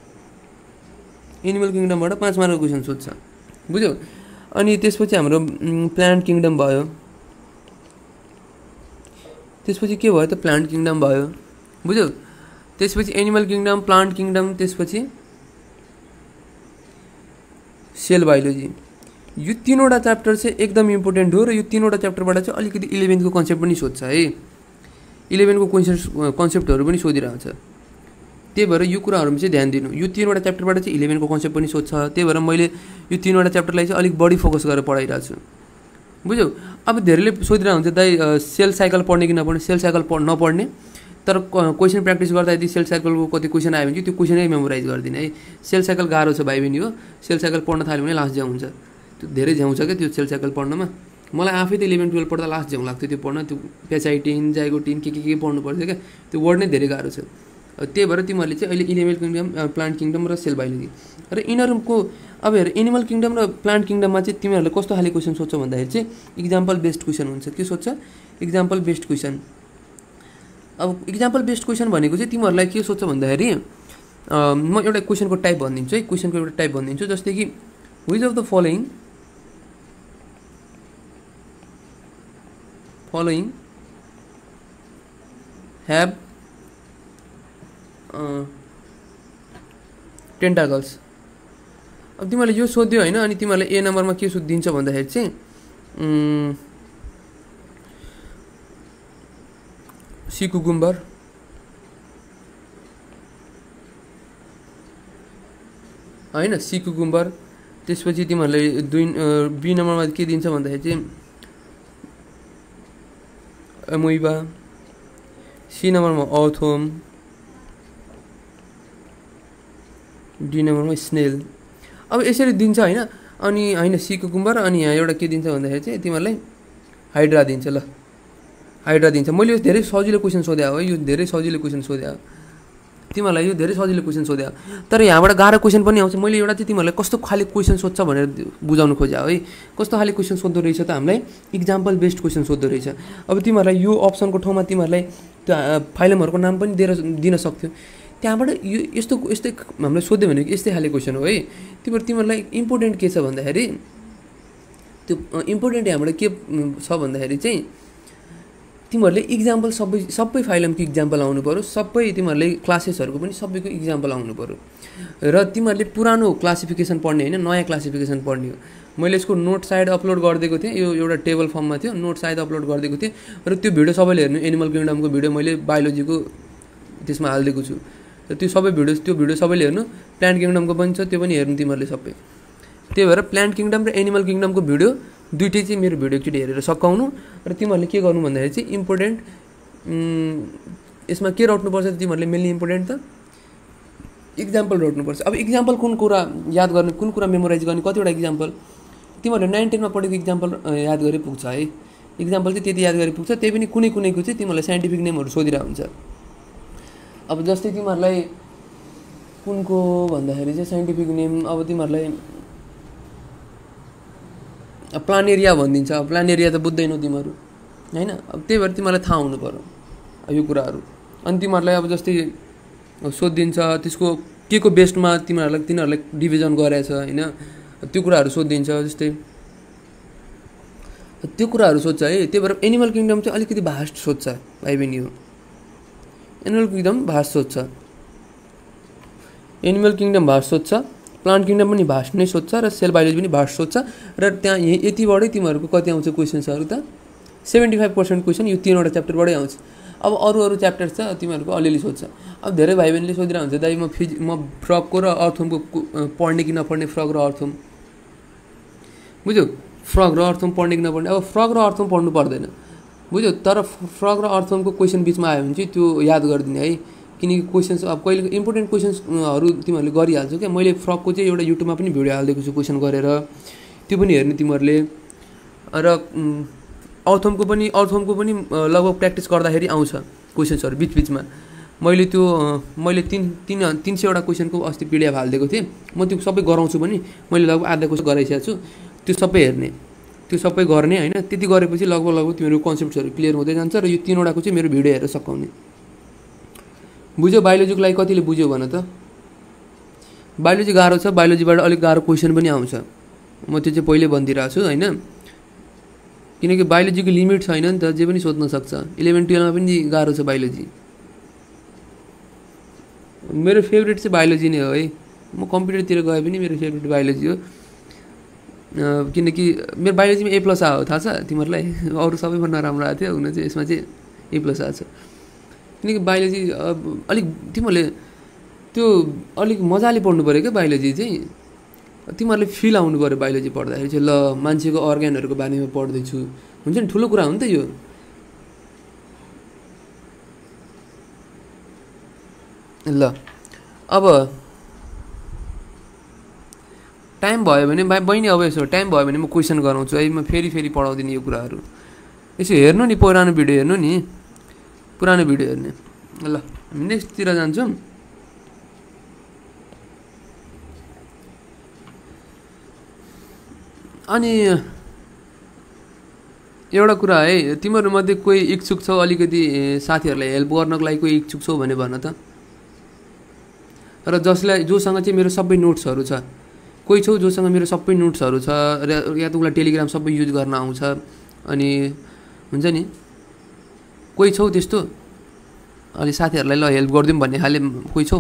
एनिमल किङडमबाट पाँच मार्कको क्वेसन सोध्छ, बुझ्यौ? अनि त्यसपछि हाम्रो प्लान्ट किङडम भयो। त्यसपछि के भयो त? प्लान्ट किङडम भयो, बुझ्यौ? त्यसपछि एनिमल किङडम, प्लान्ट किङडम, त्यसपछि सेल बायोलोजी। यो तीनवटा च्याप्टर चाहिँ एकदम इम्पोर्टेन्ट हो र यो तीनवटा च्याप्टरबाट चाहिँ अलिकति इलेभेन्थको कन्सेप्ट पनि सोध्छ है। इलेभेनको कन्सेप्ट कन्सेप्टहरू पनि सोधिरहेको छ। त्यही भएर यो कुराहरूमा चाहिँ ध्यान दिनु। यो तीनवटा च्याप्टरबाट चाहिँ इलेभेनको कन्सेप्ट पनि सोध्छ। त्यही भएर मैले यो तीनवटा च्याप्टरलाई चाहिँ अलिक बढी फोकस गरेर पढाइरहेको छु, बुझ्यौ? अब धेरैले सोधिरहेको हुन्छ दाइ सेल साइकल पढ्ने कि नपढ्ने। सेल साइकल पढ नपढ्ने, तर क्वेसन प्र्याक्टिस गर्दा यदि सेल साइकलको कति क्वेसन आयो भने त्यो क्वेसनै मेमोराइज गरिदिने है। सेल साइकल गाह्रो छ भाइ बहिनी हो। सेल साइकल पढ्न थाल्यो भने लास्ट झ्याउ हुन्छ। त्यो धेरै झ्याउँछ क्या त्यो सेल साइकल पढ्नमा। मलाई आफै त इलेभेन टुवेल्भ पढ्दा लास्ट झ्याउ लाग्थ्यो त्यो पढ्न। त्यो पेचाइटिन, जाइगोटिन के के के पढ्नु पर्थ्यो क्या। त्यो वर्ड नै धेरै गाह्रो छ। त्यही भएर तिमीहरूले चाहिँ अहिले एनिमल किङडम, प्लान्ट किङडम र सेल बायोलोजी र यिनीहरूको अब हेर एनिमल किङडम र प्लान्ट किङडममा चाहिँ तिमीहरूले कस्तो खाले क्वेसन सोध्छ भन्दाखेरि चाहिँ इक्जाम्पल बेस्ड क्वेसन हुन्छ। के सोध्छ? Example based question. अब इक्जाम्पल बेस्ड क्वेसन भनेको चाहिँ तिमीहरूलाई के सोध्छ भन्दाखेरि म एउटा क्वेसनको टाइप भनिदिन्छु है। क्वेसनको एउटा टाइप भनिदिन्छु जस्तै कि which of the following following have tentacles. अब तिमीहरूले यो सोध्यो होइन, अनि तिमीहरूलाई ए नम्बरमा के सोधिदिन्छ भन्दाखेरि चाहिँ सी कुकुम्बर, होइन सी कुकुम्बर। त्यसपछि तिमीहरूले दुई बी नम्बरमा के दिन्छ भन्दाखेरि चाहिँ एमोइबा। सी नम्बरमा अर्थोम, डी नम्बरमा स्नेल। अब यसरी दिन्छ होइन। अनि होइन सी कुकुम्बर, अनि यहाँ एउटा के दिन्छ भन्दाखेरि चाहिँ तिमीहरूलाई हाइड्रा दिन्छ। ल हाइड्रा दिन्छ। मैले यो धेरै सजिलो क्वेसन सोधेँ हो। यो धेरै सजिलो क्वेसन सोधेँ तिमीहरूलाई, यो धेरै सजिलो क्वेसन सोधेँ। तर यहाँबाट गाह्रो क्वेसन पनि आउँछ। मैले एउटा चाहिँ तिमीहरूलाई कस्तो खाले क्वेसन सोध्छ भनेर बुझाउनु खोजेँ है। कस्तो खाले क्वेसन सोध्दो रहेछ त हामीलाई? इक्जाम्पल बेस्ड क्वेसन सोध्दो रहेछ। अब तिमीहरूलाई यो अप्सनको ठाउँमा तिमीहरूलाई त्यो फाइलमहरूको नाम पनि दिएर दिन सक्थ्यो। त्यहाँबाट यो यस्तो यस्तै हामीलाई सोध्यो भने यस्तै खाले क्वेसन हो है। त्यो भएर तिमीहरूलाई इम्पोर्टेन्ट के छ भन्दाखेरि त्यो इम्पोर्टेन्ट यहाँबाट के छ भन्दाखेरि चाहिँ तिमीहरूले इक्जाम्पल सबै सबै फाइलमको इक्जाम्पल आउनु पऱ्यो। सबै तिमीहरूले क्लासेसहरूको पनि सबैको इक्जाम्पल आउनु पऱ्यो। र तिमीहरूले पुरानो क्लासिफिकेसन पढ्ने होइन, नयाँ क्लासिफिकेसन पढ्ने हो। मैले यसको नोट साइड अपलोड गरिदिएको थिएँ। यो एउटा टेबल फर्ममा थियो, नोट साइड अपलोड गरिदिएको थिएँ। र त्यो भिडियो सबैले हेर्नु। एनिमल किङडमको भिडियो मैले बायोलोजीको त्यसमा हालिदिएको छु। र त्यो सबै भिडियो त्यो भिडियो सबैले हेर्नु। प्लान्ट किङडमको पनि छ, त्यो पनि हेर्नु तिमीहरूले सबै। त्यही भएर प्लान्ट किङडम र एनिमल किङडमको भिडियो दुइटै चाहिँ मेरो भिडियो एकचोटि हेरेर सकाउनु। र तिमीहरूले के गर्नु भन्दाखेरि चाहिँ इम्पोर्टेन्ट यसमा के रट्नुपर्छ तिमीहरूले मेनली इम्पोर्टेन्ट त इक्जाम्पल रट्नुपर्छ। अब इक्जाम्पल कुन कुरा याद गर्ने, कुन कुरा मेमोराइज गर्ने, कतिवटा इक्जाम्पल तिमीहरूले नाइन टेनमा पढेको इक्जाम्पल याद गरे पुग्छ है। इक्जाम्पल चाहिँ त्यति याद गरे पुग्छ, त्यही पनि कुनै कुनैको चाहिँ तिमीहरूलाई साइन्टिफिक नेमहरू सोधिरहेको हुन्छ। अब जस्तै तिमीहरूलाई कुनको भन्दाखेरि चाहिँ साइन्टिफिक नेम अब तिमीहरूलाई प्लानेरिया भनिदिन्छ। अब प्लानेरिया त बुझ्दैनौ तिमीहरू होइन, अब त्यही भएर तिमीहरूलाई थाहा हुनु पर्यो यो कुराहरू। अनि तिमीहरूलाई अब जस्तै सोधिदिन्छ त्यसको के को बेस्टमा तिमीहरूलाई तिनीहरूलाई डिभिजन गरेछ होइन, त्यो कुराहरू सोधिदिन्छ। जस्तै त्यो कुराहरू सोध्छ है। त्यही भएर एनिमल किङडम चाहिँ अलिकति भास्ट सोध्छ भाइ बहिनी हो। एनिमल किङडम भास्ट सोध्छ, एनिमल किङडम भास्ट सोध्छ, प्लान्ट किङडम पनि भास्ट नै सोध्छ र सेल बायोलोजी पनि भास्ट सोध्छ। र त्यहाँ यतिबाटै तिमीहरूको कति आउँछ क्वेसन्सहरू त सेभेन्टी फाइभ पर्सेन्ट क्वेसन यो तिनवटा च्याप्टरबाटै आउँछ। अब अरू अरू च्याप्टर छ तिमीहरूको अलिअलि सोध्छ। अब धेरै भाइ बहिनीले सोधिरहेको हुन्छ दाइ म फिज म फ्रकको र अर्थोमको पढ्ने कि नपढ्ने, फ्रक र अर्थोम बुझ्यौ, फ्रक र अर्थोम पढ्ने कि नपढ्ने। अब फ्रक र अर्थोम पढ्नु पर्दैन बुझ्यौ, तर फ्रक र अर्थोमको क्वेसन बिचमा आयो भने चाहिँ त्यो याद गरिदिने है, किनकि क्वेसन्स अब कहिले इम्पोर्टेन्ट क्वेसन्सहरू तिमीहरूले गरिहाल्छौ क्या। मैले फ्रकको चाहिँ एउटा युट्युबमा पनि भिडियो हालिदिएको छु क्वेसन गरेर, त्यो पनि हेर्ने तिमीहरूले। र अर्थोमको पनि अर्थोमको पनि लगभग प्र्याक्टिस गर्दाखेरि आउँछ क्वेसन्सहरू बिचबिचमा। मैले त्यो मैले तिन तिन तिन सयवटा क्वेसनको अस्ति पिडिएफ हालिदिएको थिएँ, म त्यो सबै गराउँछु पनि। मैले लगभग आधा क्वेसन गराइसकेको छु, त्यो सबै हेर्ने, त्यो सबै गर्ने होइन। त्यति गरेपछि लगभग लगभग तिम्रो कन्सेप्टहरू क्लियर हुँदै जान्छ। र यो तिनवटाको चाहिँ मेरो भिडियो हेरेर सकाउने। बुझ्यो बायोलोजीको लागि कतिले बुझ्यो भन त? बायोलोजी गाह्रो छ, बायोलोजीबाट अलिक गाह्रो क्वेसन पनि आउँछ, म त्यो चाहिँ पहिले भनिदिइरहेको छु होइन। किनकि बायोलोजीको लिमिट छैन नि त, जे पनि सोध्न सक्छ। इलेभेन टुवेल्भमा पनि गाह्रो छ बायोलोजी। मेरो फेभरेट चाहिँ बायोलोजी नै हो है। म कम्प्युटरतिर गए पनि मेरो फेभरेट बायोलोजी हो, किनकि मेरो बायोलोजीमा ए प्लस आयो थाहा छ तिमीहरूलाई। अरू सबैमा नराम्रो आएको थियो, हुन चाहिँ यसमा चाहिँ ए प्लस आएको छ। किनकि बायोलोजी अलिक तिमीहरूले त्यो अलिक मजाले पढ्नु पऱ्यो क्या बायोलोजी चाहिँ। तिमीहरूले फिल आउनु पऱ्यो बायोलोजी पढ्दाखेरि चाहिँ, ल मान्छेको अर्ग्यानहरूको बारेमा पढ्दैछु हुन्छ नि, ठुलो कुरा हो नि त यो। ल अब टाइम भयो भने बा बहिनी अब यसो टाइम भयो भने म क्वेसन गराउँछु है, म फेरि फेरि पढाउँदिनँ यो कुराहरू। यसो हेर्नु नि पुरानो भिडियो हेर्नु नि, पुरानो भिडियो हेर्ने। ल हामी नेक्स्टतिर जान्छौँ। अनि एउटा कुरा है, तिमीहरूमध्ये कोही इच्छुक छौ अलिकति साथीहरूलाई हेल्प गर्नको लागि कोही इच्छुक छौ भने भन त। र जसलाई जोसँग चाहिँ मेरो सबै नोट्सहरू छ, कोही छौ जोसँग मेरो सबै नोट्सहरू छ र या त उसलाई टेलिग्राम सबै युज गर्न आउँछ, अनि हुन्छ नि कोही छौ त्यस्तो अलि साथीहरूलाई ल हेल्प गरिदिउँ भन्ने खाले कोही छौ?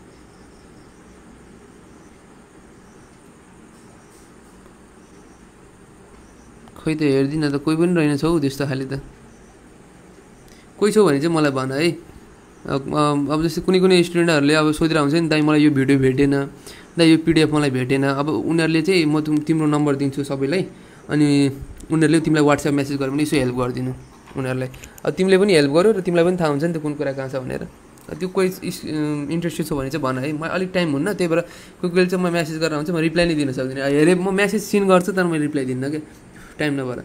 खोइ त हेर्दिनँ त, कोही पनि रहेन छौ त्यस्तो खाले त। कोही छौ भने चाहिँ मलाई भन है। अब जस्तै कुनै कुनै स्टुडेन्टहरूले अब सोधिरहेको हुन्छ नि दाइ मलाई यो भिडियो भेटेन, दाइ यो पिडिएफ मलाई भेटेन। अब उनीहरूले चाहिँ म तिम्रो नम्बर दिन्छु सबैलाई, अनि उनीहरूले तिमीलाई वाट्सएप मेसेज गर्यो भने यसो हेल्प गरिदिनु उनीहरूलाई। अब तिमीले पनि हेल्प गर्यो र तिमीलाई पनि थाहा हुन्छ नि त कुन कुरा कहाँ छ भनेर। त्यो कोही इन्ट्रेस्टेड छ भने चाहिँ भन है, म अलिक टाइम हुन्न, त्यही भएर कोही कोही चाहिँ म मेसेज गरेर हुन्छ, म रिप्लाई नै दिन सक्दिनँ। हेरेँ म मेसेज सिन गर्छु तर म रिप्लाई दिन्न क्या, टाइम नभएर।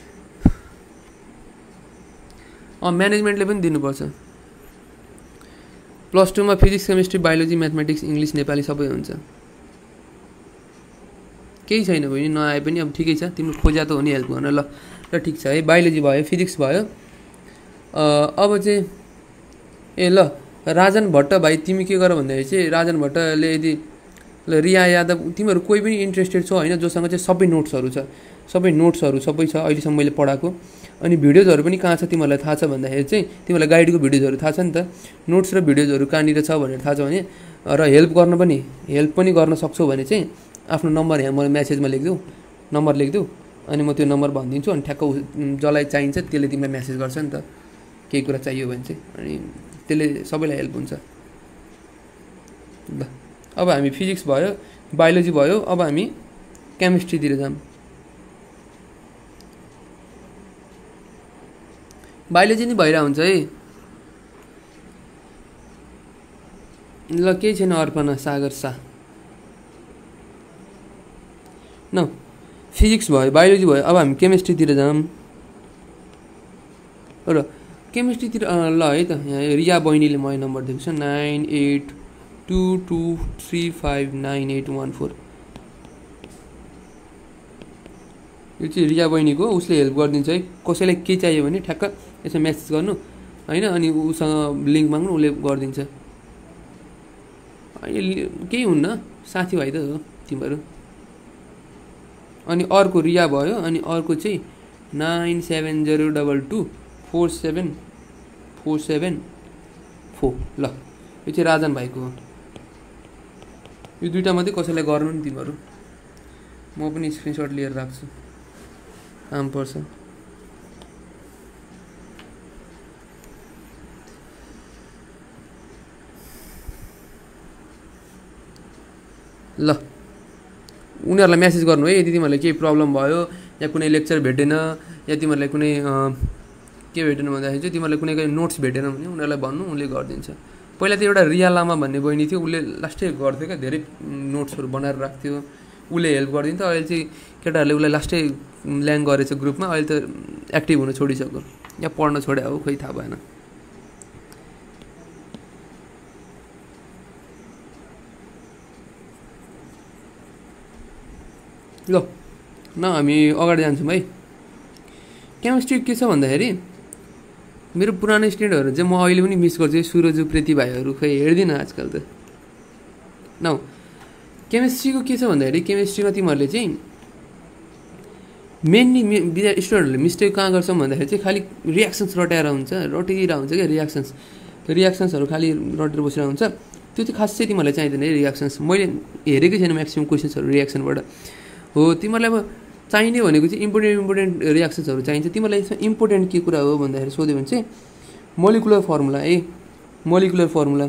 अँ म्यानेजमेन्टले पनि दिनुपर्छ। प्लस टूमा physics chemistry biology mathematics English Nepali सबै हुन्छ, केही छैन बहिनी। नआए पनि अब ठिकै छ, तिम्रो खोजा त हो नि हेल्प गर्न। ल ल ठिक छ है, बायोलोजी भयो, फिजिक्स भयो। अब चाहिँ ए ल राजन भट्ट भाइ तिमी के गर भन्दाखेरि चाहिँ राजन भट्टले यदि ल रिया यादव तिमीहरू कोही पनि इन्ट्रेस्टेड छौ होइन, जोसँग चाहिँ सबै नोट्सहरू छ, सबै नोट्सहरू सबै छ अहिलेसम्म मैले पढाएको। अनि भिडियोजहरू पनि कहाँ छ तिमीहरूलाई थाहा छ भन्दाखेरि चाहिँ तिमीहरूलाई गाइडको भिडियोजहरू थाहा छ नि त, नोट्स र भिडियोजहरू कहाँनिर छ भनेर थाहा छ भने, र हेल्प गर्न पनि हेल्प पनि गर्न सक्छौ भने चाहिँ आफ्नो नम्बर यहाँ मलाई म्यासेजमा लेखिदेऊ, नम्बर लेखिदेऊ, अनि म त्यो नम्बर भनिदिन्छु। अनि ठ्याक्क जसलाई चाहिन्छ त्यसले तिमीलाई म्यासेज गर्छ नि त केही कुरा चाहियो भने चाहिँ, अनि त्यसले सबैलाई हेल्प हुन्छ। ल अब हामी फिजिक्स भयो, बायोलोजी भयो, अब हामी केमिस्ट्रीतिर जाऊँ। बायोलोजी नै भइरहेको हुन्छ है। ल केही छैन, अर्पणा सागर शाह न फिजिक्स भयो, बायोलोजी भयो। अब हामी केमिस्ट्रीतिर जाऊँ र केमिस्ट्रीतिर ल है त। यहाँ रिया बहिनीले मलाई नम्बर दिएको छ nine eight two two three five nine eight one four. यो चाहिँ रिया बहिनीको, उसले हेल्प गरिदिन्छ है। कसैलाई के चाहियो भने ठ्याक्क यसमा मेसेज गर्नु होइन, अनि उसँग लिङ्क माग्नु, उसले गरिदिन्छ। अहिले केही हुन्न, साथीभाइ त हो तिमीहरू। अनि अर्को रिया भयो, अनि अर्को चाहिँ nine seven zero double two four seven four seven four. ल यो चाहिँ राजन भाइको हो। यो दुइटा मात्रै कसैलाई गर्नु नि तिमीहरू, म पनि स्क्रिनसट लिएर राख्छु, काम पर्छ। ल उनीहरूलाई मेसेज गर्नु है, यदि तिमीहरूलाई केही प्रब्लम भयो या कुनै लेक्चर भेटेन या तिमीहरूलाई कुनै के भेटेन भन्दाखेरि चाहिँ तिमीहरूलाई कुनै कुनै नोट्स भेटेन भने उनीहरूलाई भन्नु, उसले गरिदिन्छ। पहिला त एउटा रिया लामा भन्ने बहिनी थियो, उसले लास्टै गर्थ्यो क्या, धेरै नोट्सहरू बनाएर राख्थ्यो, उसले हेल्प गरिदिन्थ्यो। अहिले चाहिँ केटाहरूले उसलाई लास्टै ल्याङ गरेछ ग्रुपमा, अहिले त एक्टिभ हुन छोडिसक्यो या पढ्न छोड्यो हो, खोइ थाहा भएन। ल न हामी अगाडि जान्छौँ है। केमिस्ट्री के छ भन्दाखेरि मेरो पुरानो स्टुडेन्टहरू चाहिँ म अहिले पनि मिस गर्छु, सुरज प्रीति भाइहरू खै हेर्दिनँ आजकल त। न केमिस्ट्रीको के छ भन्दाखेरि केमिस्ट्रीमा तिमीहरूले चाहिँ मेनली विद्यार्थी स्टुडेन्टहरूले मिस्टेक कहाँ गर्छौँ भन्दाखेरि चाहिँ खालि रियाक्सन्स रटाएर हुन्छ, रटिरहेको हुन्छ क्या रियाक्सन्स। त्यो रियाक्सन्सहरू खालि रटेर बसिरहेको हुन्छ, त्यो चाहिँ खास चाहिँ तिमीहरूलाई चाहिँदैन है रियाक्सन्स। मैले हेरेकै छैन म्याक्सिमम् क्वेसन्सहरू रियाक्सनबाट हो। तिमीहरूलाई अब चाहिने भनेको चाहिँ इम्पोर्टेन्ट इम्पोर्टेन्ट रियाक्सन्सहरू चाहिन्छ। तिमीहरूलाई यसमा इम्पोर्टेन्ट के कुरा हो भन्दाखेरि सोध्यो भने चाहिँ मोलिकुलर फर्मुला है, मोलिकुलर फर्मुला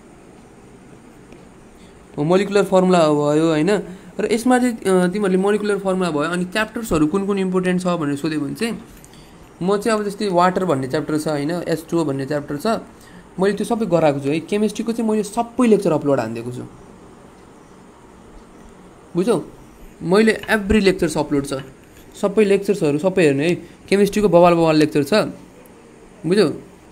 हो, मोलिकुलर फर्मुला भयो होइन। र यसमा चाहिँ तिमीहरूले मोलिकुलर फर्मुला भयो, अनि च्याप्टर्सहरू कुन कुन इम्पोर्टेन्ट छ भनेर सोध्यो भने चाहिँ म चाहिँ अब जस्तै वाटर भन्ने च्याप्टर छ होइन, एच टू ओ भन्ने च्याप्टर छ, मैले त्यो सबै गराएको छु है। केमिस्ट्रीको चाहिँ मैले सबै लेक्चर अपलोड हानिदिएको छु, बुझ्यौ। मैले एभ्री लेक्चर्स अपलोड छ, सबै लेक्चर्सहरू सबै हेर्ने है। केमिस्ट्रीको बवाल बवाल लेक्चर छ, बुझ्यौ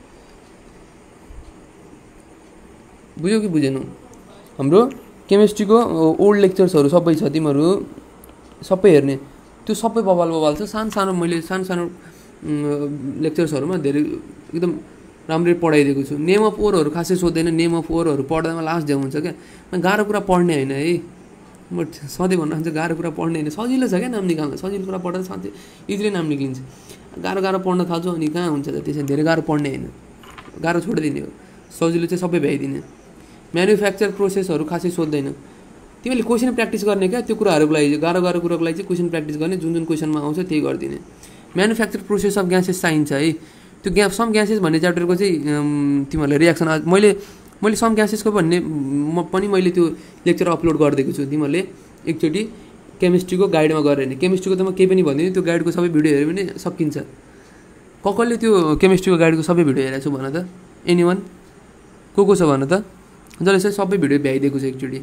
बुझ्यौ कि बुझेनौ। हाम्रो केमिस्ट्रीको ओल्ड लेक्चर्सहरू सबै छ, तिमीहरू सबै हेर्ने। त्यो सबै बवाल बवाल छ, सानो सानो मैले सानो सानो लेक्चर्सहरूमा धेरै एकदम राम्ररी पढाइदिएको छु। नेम अफ ओरहरू खासै सोध्दैन, नेम अफ ओरहरू पढ्दामा लास्ट ज्याउ हुन्छ क्या। गाह्रो कुरा पढ्ने होइन है, म सधैँ भन्नु हुन्छ गाह्रो कुरा पढ्ने होइन, सजिलो छ क्या नाम निकाल्न। सजिलो कुरा पढ्दा साथै इजिली नाम निक्लिन्छ। गाह्रो गाह्रो पढ्न थाल्छु अनि कहाँ हुन्छ त, त्यसरी धेरै गाह्रो पढ्ने होइन, गाह्रो छोडिदिने हो, सजिलो चाहिँ सबै भ्याइदिने। म्यानुफ्याक्चर प्रोसेसहरू खासै सोध्दैन, तिमीले क्वेसन प्र्याक्टिस गर्ने क्या। त्यो कुराहरूको लागि गाह्रो गाह्रो कुराको लागि चाहिँ क्वेसन प्र्याक्टिस गर्ने, जुन जुन क्वेसनमा आउँछ त्यही गरिदिने। म्यानुफ्याक्चर प्रोसेस अफ ग्यासेस चाहिन्छ है। त्यो ग्या सम ग्यासेस भन्ने च्याप्टरको चाहिँ तिमीहरूले रियाक्सन मैले मैले सम ग्यासेसको भन्ने म पनि मैले त्यो लेक्चर अपलोड गरिदिएको छु। तिमीहरूले एकचोटि केमिस्ट्रीको गाइडमा गऱ्यो भने, केमिस्ट्रीको त म केही पनि भन्दिनँ, त्यो गाइडको सबै भिडियो हेऱ्यो भने सकिन्छ। कसले त्यो केमिस्ट्रीको गाइडको सबै भिडियो हेरेको छु भन त, एनी वान को को छ भन त, जसले चाहिँ सबै भिडियो भ्याइदिएको छु एकचोटि।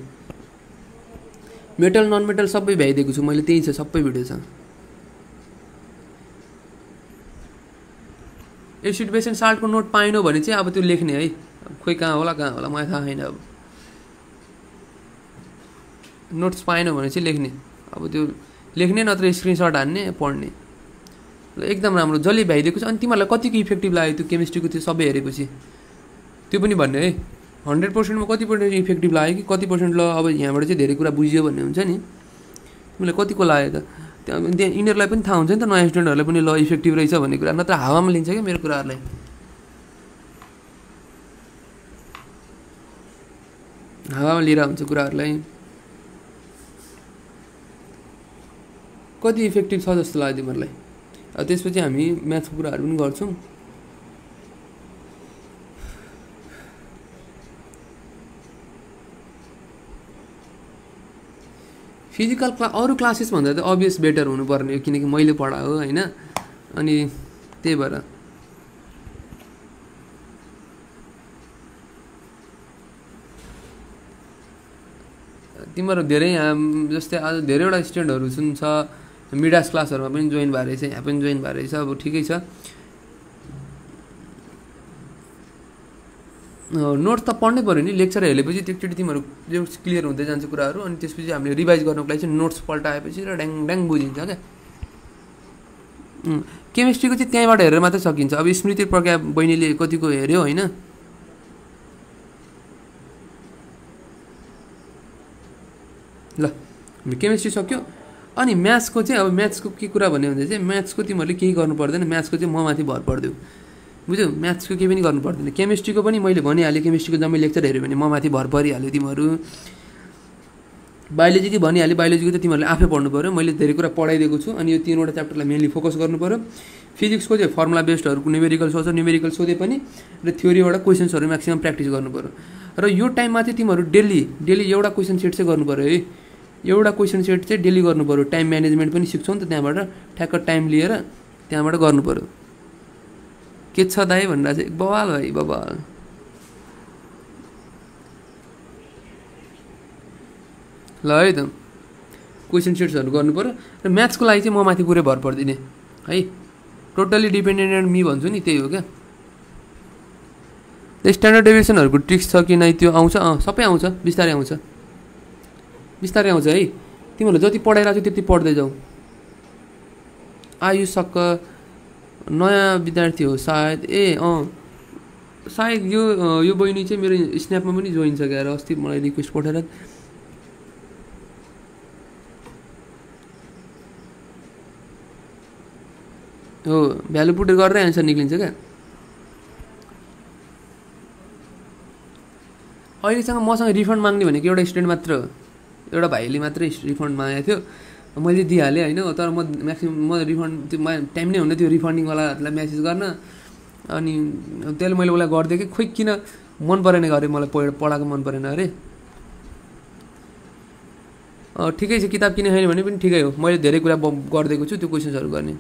मेटल नन मेटल सबै भ्याइदिएको छु मैले, त्यही छ, सबै भिडियो छ। एसिड बेस एन्ड साल्टको नोट पाएन भने चाहिँ अब त्यो लेख्ने है, खोइ कहाँ होला कहाँ होला मलाई थाहा छैन। अब नोट्स पाएन भने चाहिँ लेख्ने, अब त्यो लेख्ने नत्र स्क्रिनसट हान्ने पढ्ने। एकदम राम्रो, जसले भ्याइदिएको छ। अनि तिमीहरूलाई कतिको इफेक्टिभ लाग्यो त्यो केमिस्ट्रीको त्यो सबै हेरेपछि त्यो पनि भन्ने है। हन्ड्रेड पर्सेन्टमा कति पर्सेन्ट इफेक्टिभ लाग्यो कि कति पर्सेन्ट ल अब यहाँबाट चाहिँ धेरै कुरा बुझ्यो भन्ने हुन्छ नि, तिमीलाई कतिको लाग्यो त। त्यहाँ त्यहाँ यिनीहरूलाई पनि थाहा हुन्छ नि त, नयाँ स्टुडेन्टहरूलाई पनि ल इफेक्टिभ रहेछ भन्ने कुरा, नत्र हावामा लिन्छ क्या मेरो कुराहरूलाई। हावामा लिएर हुन्छ कुराहरूलाई। कति इफेक्टिभ छ जस्तो लाग्यो तिमीहरूलाई। अब त्यसपछि हामी म्याथको कुराहरू पनि गर्छौँ। फिजिकल क्ला अरू क्लासेस भन्दा त अभियस बेटर हुनुपर्ने हो, किनकि मैले पढाएको होइन। अनि त्यही भएर तिमीहरू धेरै यहाँ जस्तै आज धेरैवटा स्टुडेन्टहरू जुन छ मिडास क्लासहरूमा पनि जोइन भएर रहेछ, यहाँ पनि जोइन भएर रहेछ। अब ठिकै छ। नोट्स त पढ्नै पऱ्यो नि, लेक्चर हेरेपछि एकचोटि तिमीहरू जो क्लियर हुँदै जान्छ कुराहरू, अनि त्यसपछि हामीले रिभाइज गर्नुको लागि चाहिँ नोट्स पल्टाएपछि र ड्याङ ड्याङ बुझिन्छ क्या। केमिस्ट्रीको चाहिँ त्यहीँबाट हेरेर मात्रै सकिन्छ। अब स्मृति प्रज्ञा बहिनीले कतिको हेऱ्यो होइन। ल केमिस्ट्री सक्यो। अनि म्याथ्सको चाहिँ अब म्याथ्सको के कुरा भन्यो भने चाहिँ म्याथ्सको तिमीहरूले केही गर्नु पर्दैन, म्याथ्सको चाहिँ म माथि भर परिदेऊ, बुझ्यौ। म्याथ्सको केही पनि गर्नु पर्दैन। केमिस्ट्रीको पनि मैले भनिहालेँ, केमिस्ट्रीको जम्मै लेक्चर हेऱ्यो भने म माथि भर परिहाल्यो तिमीहरू। बायोलोजीकै भनिहालेँ, बायोलोजीको त तिमीहरूले आफै पढ्नु पऱ्यो, मैले धेरै कुरा पढाइदिएको छु। अनि यो तिनवटा च्याप्टरलाई मेनली फोकस गर्नु पऱ्यो। फिजिक्सको चाहिँ फर्मुला बेस्डहरूको न्युमेरिकल सोध्छ, न्युमेरिकल सोधे पनि र थ्योरीबाट क्वेसन्सहरू म्याक्सिमम प्र्याक्टिस गर्नु पऱ्यो। र यो टाइममा चाहिँ तिमीहरू डेली डेली एउटा क्वेसन सेट चाहिँ गर्नु पऱ्यो है। एउटा क्वेसन सेट चाहिँ डेली गर्नु पऱ्यो। टाइम म्यानेजमेन्ट पनि सिक्छौ नि त त्यहाँबाट, ठ्याक्क टाइम लिएर त्यहाँबाट गर्नु पऱ्यो। के छ दाइ भनेर चाहिँ बवाल भाइ बवाल। ल है त क्वेसन सेट्सहरू गर्नु पऱ्यो। र म्याथ्सको लागि चाहिँ म माथि पुरै भर पर्दिने है। टोटल्ली डिपेन्डेन्ट एन्ड मी भन्छु नि, त्यही हो क्या। स्ट्यान्डर्ड डेभिएसनहरूको ट्रिक्स छ कि नै त्यो आउँछ, अँ सबै आउँछ, बिस्तारै आउँछ बिस्तारै आउँछ है। तिमीहरूले जति पढाइरहेको छौ त्यति पढ्दै जाऊ। आयुष सक्क नयाँ विद्यार्थी हो सायद, ए अँ सायद यो यो बहिनी चाहिँ मेरो स्न्यापमा पनि जोइन छ क्या, अस्ति मलाई रिक्वेस्ट पठाएर। हो भ्यालु पुट गरेर एन्सर निक्लिन्छ क्या। अहिलेसँग मसँग रिफन्ड माग्ने भनेको एउटा स्टुडेन्ट मात्र, एउटा भाइले मात्रै रिफन्ड मागेको थियो, मैले दिइहालेँ होइन। तर म म्याक्सिमम् म रिफन्ड त्यो टाइम नै हुन्न त्यो रिफन्डिङवालाहरूलाई म्यासेज गर्न। अनि त्यसले मैले उसलाई गरिदिएँ कि खोइ किन मन परेन अरे, मलाई पढाएको मन परेन अरे। ठिकै छ, किताब किने छैन भने पनि ठिकै हो, मैले धेरै कुरा गरिदिएको छु त्यो क्वेसन्सहरू गर्ने।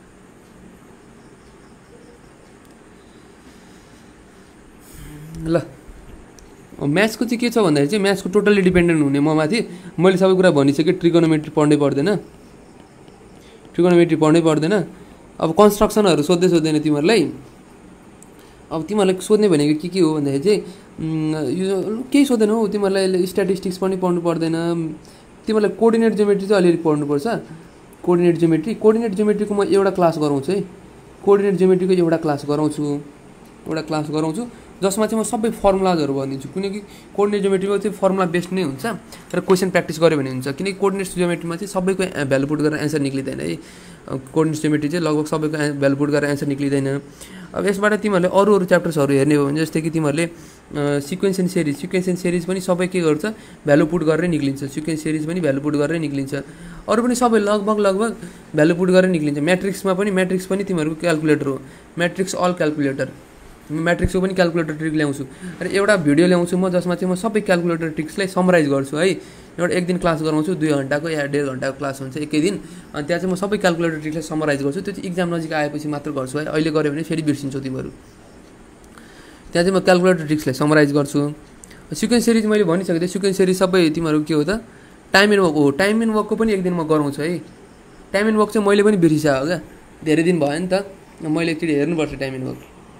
ल म्याथ्सको चाहिँ के छ भन्दाखेरि चाहिँ म्याथ्सको टोटल्ली डिपेन्डेन्ट हुने म माथि। मैले सबै कुरा भनिसकेँ। ट्रिगोनोमेट्री पढ्नै पर्दैन, ट्रिगोनोमेट्री पढ्नै पर्दैन। अब कन्स्ट्रक्सनहरू सोध्दै सोध्दैन तिमीहरूलाई। अब तिमीहरूलाई सोध्ने भनेको के के हो भन्दाखेरि चाहिँ यो केही सोध्दैन हौ तिमीहरूलाई। स्ट्याटिस्टिक्स पनि पढ्नु पर्दैन। तिमीहरूलाई कोअर्डिनेट जियोमेट्री चाहिँ अलिअलि पढ्नुपर्छ। कोअर्डिनेट जियोमेट्री कोअर्डिनेट जियोमेट्रीको म एउटा क्लास गराउँछु है। कोअर्डिनेट जियोमेट्रीको एउटा क्लास गराउँछु एउटा क्लास गराउँछु जसमा चाहिँ म सबै फर्मुलाजहरू भनिदिन्छु। किनकि कोअर्डिनेट जियोमेट्रीको चाहिँ फर्मुला बेस्ड नै हुन्छ र क्वेसन प्र्याक्टिस गऱ्यो भने हुन्छ। किनकि कोअर्डिनेट जियोमेट्रीमा चाहिँ सबैको भ्यालु पुट गरेर एन्सर निक्लिँदैन है। कोअर्डिनेट जियोमेट्री चाहिँ लगभग सबैको भ्यालु पुट गरेर एन्सर निक्लिँदैन। अब यसबाट तिमीहरूले अरू अरू च्याप्टर्सहरू हेर्ने हो भने जस्तै कि तिमीहरूले sequence and series sequence and series पनि सबै के गर्छ भ्यालु पुट गरेरै निक्लिन्छ। सिक्वेन्स सिरिज पनि भ्यालु पुट गरेरै निक्लिन्छ। अरू पनि सबै लगभग लगभग भ्यालु पुट गरेर निक्लिन्छ। म्याट्रिक्समा पनि म्याट्रिक्स पनि तिमीहरूको क्यालकुलेटर हो। Matrix all calculator. म्याट्रिक्सको पनि क्यालकुलेटर ट्रिक ल्याउँछु र एउटा भिडियो ल्याउँछु म जसमा चाहिँ म सबै क्यालकुलेटर ट्रिक्सलाई समराइज गर्छु है। एउटा एक दिन क्लास गराउँछु, दुई घन्टाको या डेढ घन्टाको क्लास हुन्छ एकै दिन। अनि त्यहाँ चाहिँ म सबै क्यालकुलेटर ट्रिक्सलाई समराइज गर्छु। त्यो चाहिँ इक्जाम नजिक आएपछि मात्र गर्छु है। अहिले गऱ्यो भने फेरि बिर्सिन्छौ तिमीहरू। त्यहाँ चाहिँ म क्यालकुलेटर ट्रिक्सलाई समराइज गर्छु। सिक्वेन्स सिरिज मैले भनिसकेको थिएँ। सिक्वेन्स सिरिज सबै तिमीहरू के हो त टाइम एन्ड वर्क हो। टाइम एन्ड वर्कको पनि एक दिन म गराउँछु है। टाइम एन्ड वर्क चाहिँ मैले पनि बिर्सिसकेँ हो क्या, धेरै दिन भयो नि त। मैले एकचोटि हेर्नुपर्छ टाइम एन्ड वर्क।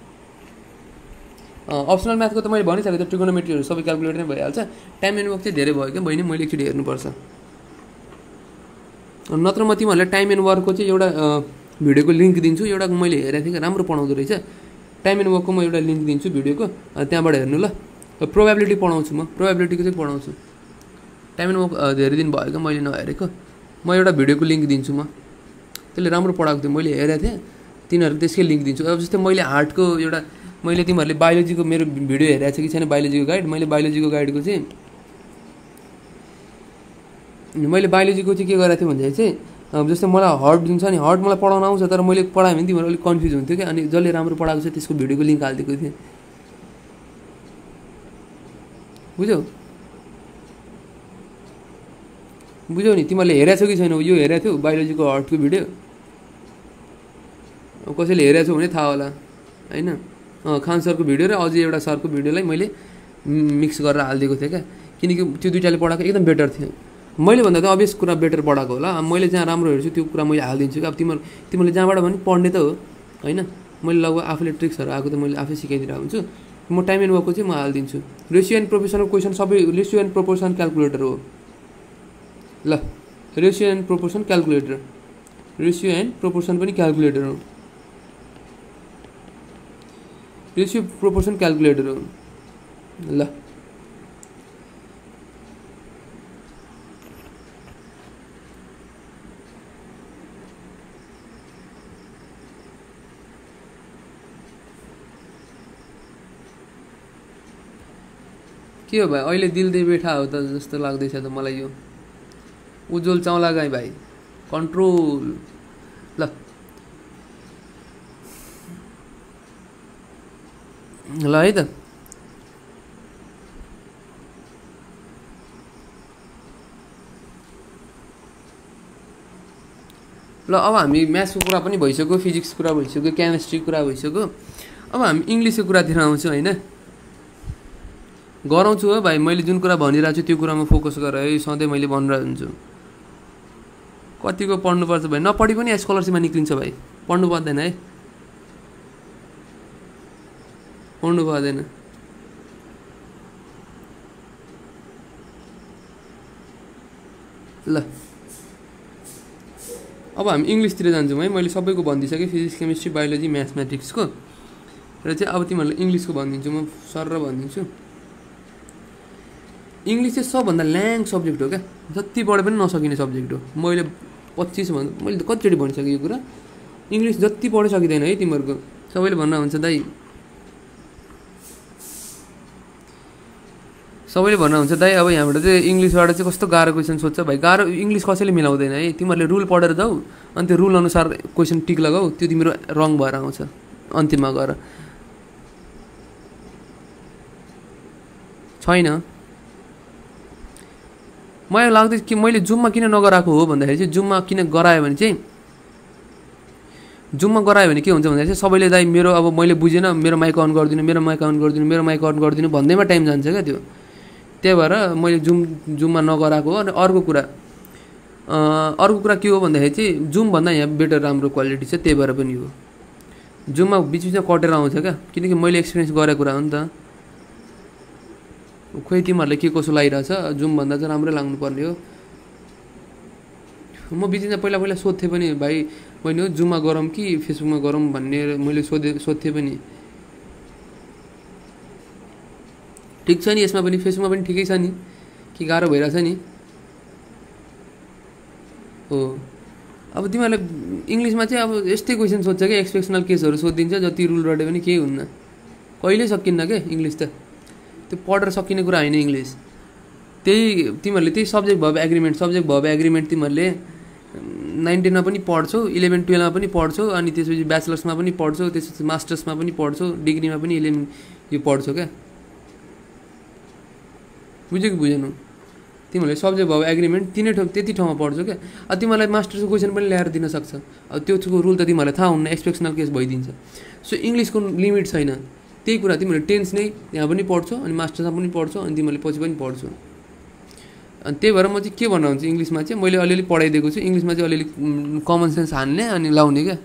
अप्सनल म्याथको त मैले भनिसकेको थिएँ। ट्रिगोनोमेट्रीहरू सबै क्यालकुलेटर नै भइहाल्छ। टाइम एन्ड वर्क चाहिँ धेरै भयो क्या बहिनी, मैले एकचोटि हेर्नुपर्छ। नत्र म तिमीहरूलाई टाइम एन्ड वर्कको चाहिँ एउटा भिडियोको लिङ्क दिन्छु। एउटा मैले हेरेको थिएँ राम्रो पढाउँदो रहेछ। टाइम एन्ड वर्कको म एउटा लिङ्क दिन्छु भिडियोको, त्यहाँबाट हेर्नु ल। प्रोबेबिलिटी पढाउँछु म, प्रोबेबिलिटीको चाहिँ पढाउँछु। टाइम एन्ड वर्क धेरै दिन भयो क्या मैले नहेरेको। म एउटा भिडियोको लिङ्क दिन्छु म। त्यसले राम्रो पढाएको थियो, मैले हेरेको थिएँ। तिनीहरू त्यसकै लिङ्क दिन्छु। अब जस्तै मैले हार्टको एउटा मैले तिमीहरूले बायोलोजीको मेरो भिडियो हेरेको छ कि छैन बायोलोजीको गाइड। मैले बायोलोजीको गाइडको चाहिँ मैले बायोलोजीको चाहिँ के गरेको थिएँ भन्दाखेरि चाहिँ जस्तै मलाई हर्ट दिन्छ नि, हर्ट मलाई पढाउन आउँछ तर मैले पढाएँ भने तिमीहरू अलिक कन्फ्युज हुन्थ्यो क्या। अनि जसले राम्रो पढाएको छ त्यसको भिडियोको लिङ्क हालिदिएको थिएँ, बुझ्यौ बुझ्यौ नि। तिमीहरूले हेरेको छौ कि छैन यो हेरेको थियौ बायोलोजीको हर्टको भिडियो? कसैले हेरेको छौ भने थाहा होला होइन। खान सरको भिडियो र अझै एउटा सरको भिडियोलाई मैले मिक्स गरेर हालिदिएको थिएँ क्या। किनकि त्यो दुइटाले पढाएको एकदम बेटर थियो। मैले भन्दा त अभियस कुरा बेटर पढाएको होला। मैले जहाँ राम्रो हेर्छु त्यो कुरा मैले हालिदिन्छु कि अब तिमीहरू तिमीले जहाँबाट पनि पढ्ने त हो होइन। मैले लगभग आफूले ट्रिक्सहरू आएको त मैले आफै सिकाइदिरहेको हुन्छु। म टाइम एन्ड वर्कको चाहिँ म हालिदिन्छु। रेसियो एन्ड प्रोपोर्सनको क्वेसन सबै रेसियो एन्ड प्रोपोर्सन क्यालकुलेटर हो ल। Ratio and proportion calculator ratio and proportion पनि क्यालकुलेटर हो। रेसियो प्रोपोर्सन क्यालकुलेटर हो ल। के हो भाइ अहिले दिल दे बैठा हो त जस्तो लाग्दैछ त मलाई यो। उज्जवल चाउला गाई भाइ कन्ट्रोल ल। ल है त ल। अब हामी म्याथ्सको कुरा पनि भइसक्यो, फिजिक्स कुरा भइसक्यो, केमिस्ट्री कुरा भइसक्यो। अब हामी इङ्ग्लिसको कुरातिर आउँछौँ होइन। गराउँछु हो भाइ, मैले जुन कुरा भनिरहेको छु त्यो कुरामा फोकस गर है। सधैँ मैले भनिरहेको हुन्छु कतिको पढ्नुपर्छ भाइ। नपढी पनि स्कलरसिपमा निक्लिन्छ भाइ, पढ्नु पर्दैन है, पढ्नु पर्दैन। ल अब हामी इङ्ग्लिसतिर जान्छौँ है। मैले सबैको भनिदिइसकेँ, फिजिक्स केमिस्ट्री बायोलोजी म्याथमेटिक्सको र चाहिँ अब तिमीहरूलाई इङ्ग्लिसको भनिदिन्छु म सर र भनिदिन्छु। इङ्ग्लिस चाहिँ सबभन्दा ल्याङ सब्जेक्ट हो क्या, जति पढे पनि नसकिने सब्जेक्ट हो। मैले पच्चिस भन् मैले कतिचोटि भनिसकेँ यो कुरा। इङ्ग्लिस जति पढे सकिँदैन है तिमीहरूको। सबैले भन्न हुन्छ दाइ, सबैले भन्न हुन्छ दाइ अब यहाँबाट चाहिँ इङ्ग्लिसबाट चाहिँ कस्तो गाह्रो क्वेसन सोध्छ भाइ। गाह्रो इङ्ग्लिस कसैले मिलाउँदैन है। तिमीहरूले रुल पढेर जाऊ अनि त्यो रुल अनुसार क्वेसन टिक लगाऊ, त्यो तिम्रो रङ भएर आउँछ अन्तिममा गएर। छैन मलाई लाग्दैछ कि मैले जुममा किन नगराएको हो भन्दाखेरि चाहिँ जुममा किन गरायो भने चाहिँ जुममा गरायो भने के हुन्छ भन्दाखेरि चाहिँ सबैले दाइ मेरो अब मैले बुझेन, मेरो माइक अन गरिदिनु, मेरो माइक अन गरिदिनु, मेरो माइक अन गरिदिनु भन्दैमा टाइम जान्छ क्या त्यो। त्यही भएर मैले जुम जुममा नगराएको हो। अनि अर्को कुरा अर्को कुरा के हो भन्दाखेरि चाहिँ जुमभन्दा यहाँ बेटर राम्रो क्वालिटी छ, त्यही भएर पनि हो। जुममा बिच बिचमा कटेर आउँछ क्या, किनकि मैले एक्सपिरियन्स गरेको कुरा हो नि त। खोइ तिमीहरूले के कसो लागिरहेछ, जुमभन्दा चाहिँ राम्रै लाग्नुपर्ने हो। म बिचमा पहिला पहिला सोध्थेँ पनि भाइ मैले हो जुममा गरौँ कि फेसबुकमा गरौँ भन्ने मैले सोधे सोध्थेँ पनि। ठिक छ नि, यसमा पनि फेसबुकमा पनि ठिकै छ नि, कि गाह्रो भइरहेछ नि हो। अब तिमीहरूले इङ्ग्लिसमा चाहिँ अब यस्तै क्वेसन सोध्छ क्या, एक्सपेक्सनल केसहरू सोधिदिन्छ, जति रुल रटे पनि केही हुन्न, कहिल्यै सकिन्न क्या इङ्ग्लिस त। त्यो पढेर सकिने कुरा होइन इङ्ग्लिस। त्यही तिमीहरूले त्यही सब्जेक्ट भए एग्रिमेन्ट सब्जेक्ट भए एग्रिमेन्ट तिमीहरूले नाइन टेनमा पनि पढ्छौ, इलेभेन टुवेल्भमा पनि पढ्छौ, अनि त्यसपछि ब्याचलर्समा पनि पढ्छौ, त्यसपछि मास्टर्समा पनि पढ्छौ, डिग्रीमा पनि इलेभेन यो पढ्छौ क्या। बुझ्यो कि बुझेनौ? तिमीहरूले सब्जेक्ट भयो एग्रिमेन्ट तिनै ठाउँ त्यति ठाउँमा पढ्छौ क्या। अब तिमीलाई मास्टर्सको क्वेसन पनि ल्याएर दिन सक्छ, अब त्यो रुल त तिमीहरूलाई थाहा हुन्न, एक्सपेक्सनल केस भइदिन्छ। सो इङ्ग्लिसको लिमिट छैन, त्यही कुरा तिमीहरूले टेन्स नै यहाँ पनि पढ्छौ, अनि मास्टर्समा पनि पढ्छौ, अनि तिमीहरूले पछि पनि पढ्छौ। अनि त्यही भएर म चाहिँ के भन्न हुन्छ इङ्ग्लिसमा चाहिँ मैले अलिअलि पढाइदिएको छु। इङ्ग्लिसमा चाहिँ अलिअलि कमन सेन्स हान्ने अनि लाउने क्या।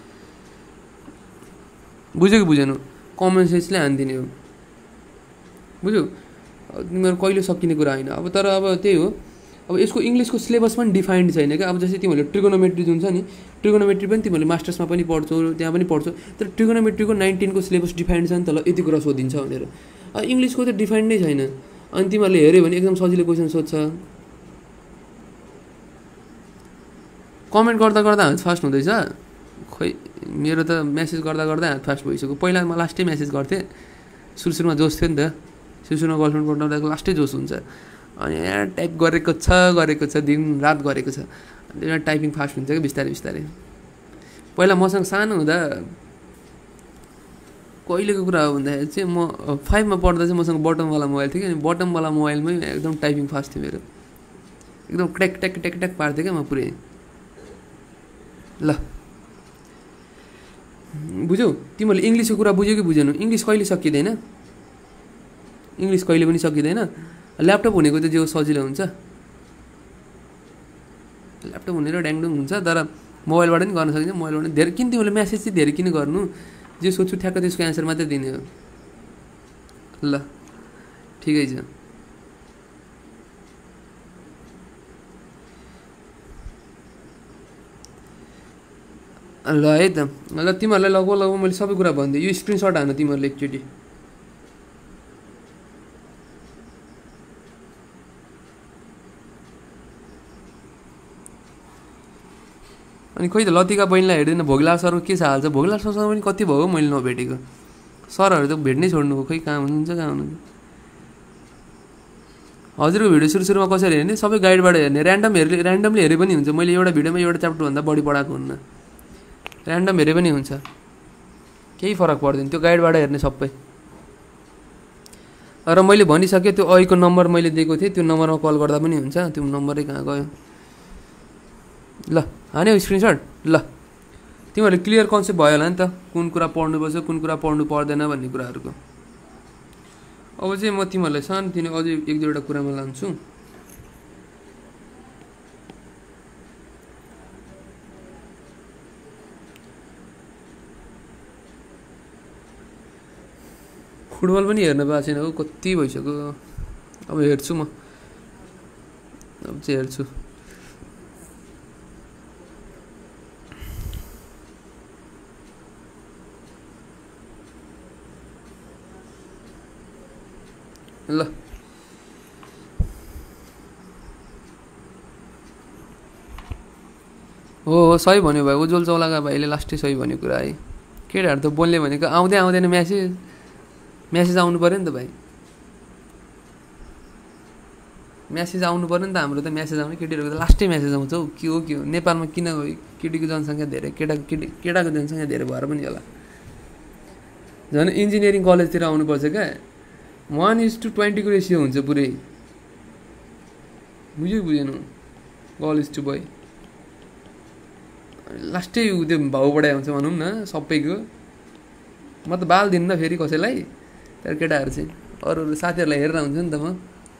बुझ्यो कि बुझेनौ? कमन सेन्सले हानिदिने हो, बुझ्यौ? तिमीहरू कहिले सकिने कुरा होइन। अब तर अब त्यही हो, अब यसको इङ्ग्लिसको सिलेबस पनि डिफाइन्ड छैन क्या। अब जस्तै तिमीहरूले ट्रिगोनोमेट्री जुन छ नि, ट्रिगोनोमेट्री पनि तिमीहरूले मास्टर्समा पनि पढ्छौ, त्यहाँ पनि पढ्छौ, तर ट्रिगोनोमेट्रीको नाइन्टिनको सिलेबस डिफाइन्ड छ नि त। ल यति कुरा सोधिन्छ भनेर, अब इङ्ग्लिसको त डिफाइन्ड नै छैन। अनि तिमीहरूले हेऱ्यो भने एकदम सजिलो क्वेसन सोध्छ। कमेन्ट गर्दा गर्दा हात फास्ट हुँदैछ। खोइ मेरो त मेसेज गर्दा गर्दा हात फास्ट भइसक्यो। पहिला म लास्टै मेसेज गर्थेँ, सुरु सुरुमा जोस थियो नि त, सुरु सुरुमा गर्लफ्रेन्ड पठाउँदा लास्टै जोस हुन्छ। अनि यहाँ टाइप गरेको छ गरेको छ दिन रात गरेको छ, अनि टाइपिङ फास्ट हुन्छ क्या बिस्तारै बिस्तारै। पहिला मसँग सानो हुँदा कहिलेको कुरा हो भन्दाखेरि चाहिँ म फाइभमा पढ्दा चाहिँ मसँग बटमवाला मोबाइल थियो कि, अनि बटमवाला मोबाइलमै एकदम टाइपिङ फास्ट थियो मेरो, एकदम ट्याक ट्याक ट्याक ट्याक पार्थेँ क्या म पुरै। ल बुझ्यौ? तिमीहरूले इङ्ग्लिसको कुरा बुझ्यो कि बुझेनौ? इङ्ग्लिस कहिले सकिँदैन, इङ्ग्लिस कहिले पनि सकिँदैन। ल्यापटप हुनेको त जो सजिलो हुन्छ, ल्यापटप हुने र ड्याङडुङ हुन्छ, तर मोबाइलबाट पनि गर्न सकिन्छ। मोबाइलबाट धेरै किन तिमीले म्यासेज चाहिँ धेरै किन गर्नु, जे सोध्छु ठ्याक्क त्यसको एन्सर मात्रै दिने हो। ल ठिकै छ। ल है त, ल तिमीहरूलाई लगभग लगभग मैले सबै कुरा भनिदिएँ। यो स्क्रिनसट हान तिमीहरूले एकचोटि। अनि खोइ त लतिका बहिनीलाई हेर्दैन, भोगलाल सरको के छ हाल छ? भोगलाल सरसँग पनि कति भयो मैले नभेटेको, सरहरू त भेट्नै छोड्नु हो, खोइ कहाँ हुनुहुन्छ कहाँ हुनुहुन्छ। हजुरको भिडियो सुरु सुरुमा कसरी हेर्ने? सबै गाइडबाट हेर्ने, ऱ्यान्डम हेर्ने, ऱ्यान्डमली हेरे पनि हुन्छ। मैले एउटा भिडियोमा एउटा च्याप्टरभन्दा बढी पढाएको हुन्न, ऱ्यान्डम हेरे पनि हुन्छ, केही फरक पर्दैन, त्यो गाइडबाट हेर्ने सबै। र मैले भनिसकेँ त्यो अहिलेको नम्बर मैले दिएको थिएँ, त्यो नम्बरमा कल गर्दा पनि हुन्छ। त्यो नम्बरै कहाँ गयो? ल हान्यो स्क्रिनसट। ल तिमीहरूले क्लियर कन्सेप्ट भयो होला नि त, कुन कुरा पढ्नुपर्छ कुन कुरा पढ्नु पर्दैन भन्ने कुराहरूको। अब चाहिँ म तिमीहरूलाई सानोतिनो अझै एक दुईवटा कुरामा लान्छु। फुटबल पनि हेर्न पाएको छैन, कति भइसक्यो। अब हेर्छु म, अब चाहिँ हेर्छु। ल हो हो सही भन्यो भाइ, उज्जवल चौलाका भाइले लास्टै सही भन्यो कुरा है। केटाहरू त बोल्ने भनेको आउँदै आउँदैन म्यासेज, म्यासेज आउनु पऱ्यो नि त भाइ, म्यासेज आउनु पऱ्यो नि त। हाम्रो त म्यासेज आउने, केटीहरूको त लास्टै म्यासेज आउँछ हौ। के हो के हो नेपालमा किन केटीको जनसङ्ख्या धेरै, केटा केटी केटाको जनसङ्ख्या धेरै भएर पनि होला। झन् इन्जिनियरिङ कलेजतिर आउनुपर्छ क्या, वान इज टू ट्वेन्टीको रेसियो हुन्छ पुरै। बुझ्यो बुझेन? गर्ल इज टू बोय, लास्टै त्यो भाउ बढाइ हुन्छ भनौँ न सबैको। म त बाल दिन्न फेरि कसैलाई, तर केटाहरू चाहिँ अरू अरू साथीहरूलाई हेरेर हुन्छ नि त म।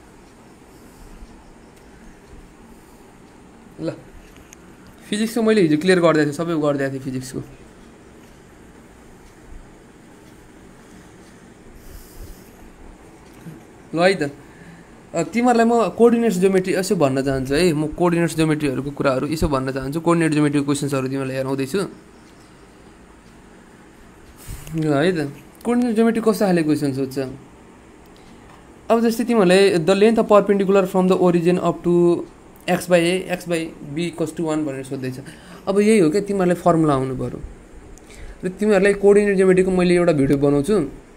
ल फिजिक्सको मैले हिजो क्लियर गरिदिएको थिएँ, सबै गरिदिएको थिएँ फिजिक्सको। ल है त, तिमीहरूलाई म कोअर्डिनेट्स ज्योमेट्री यसो भन्न चाहन्छु है। म कोअर्डिनेट्स ज्योमेट्रीहरूको कुराहरू यसो भन्न चाहन्छु। कोअर्डिनेट ज्योमेट्रीको क्वेसन्सहरू तिमीलाई हेराउँदैछु ल है त। कोअर्डिनेट ज्योमेट्री कस्तो खाले क्वेसन सोध्छ? अब जस्तै तिमीहरूले the length of perpendicular from the origin up to x by a x by be equals to one भनेर सोध्दैछ। अब यही हो क्या, तिमीहरूलाई फर्मुला आउनु पऱ्यो। र तिमीहरूलाई कोअर्डिनेट ज्योमेट्रीको मैले एउटा भिडियो बनाउँछु,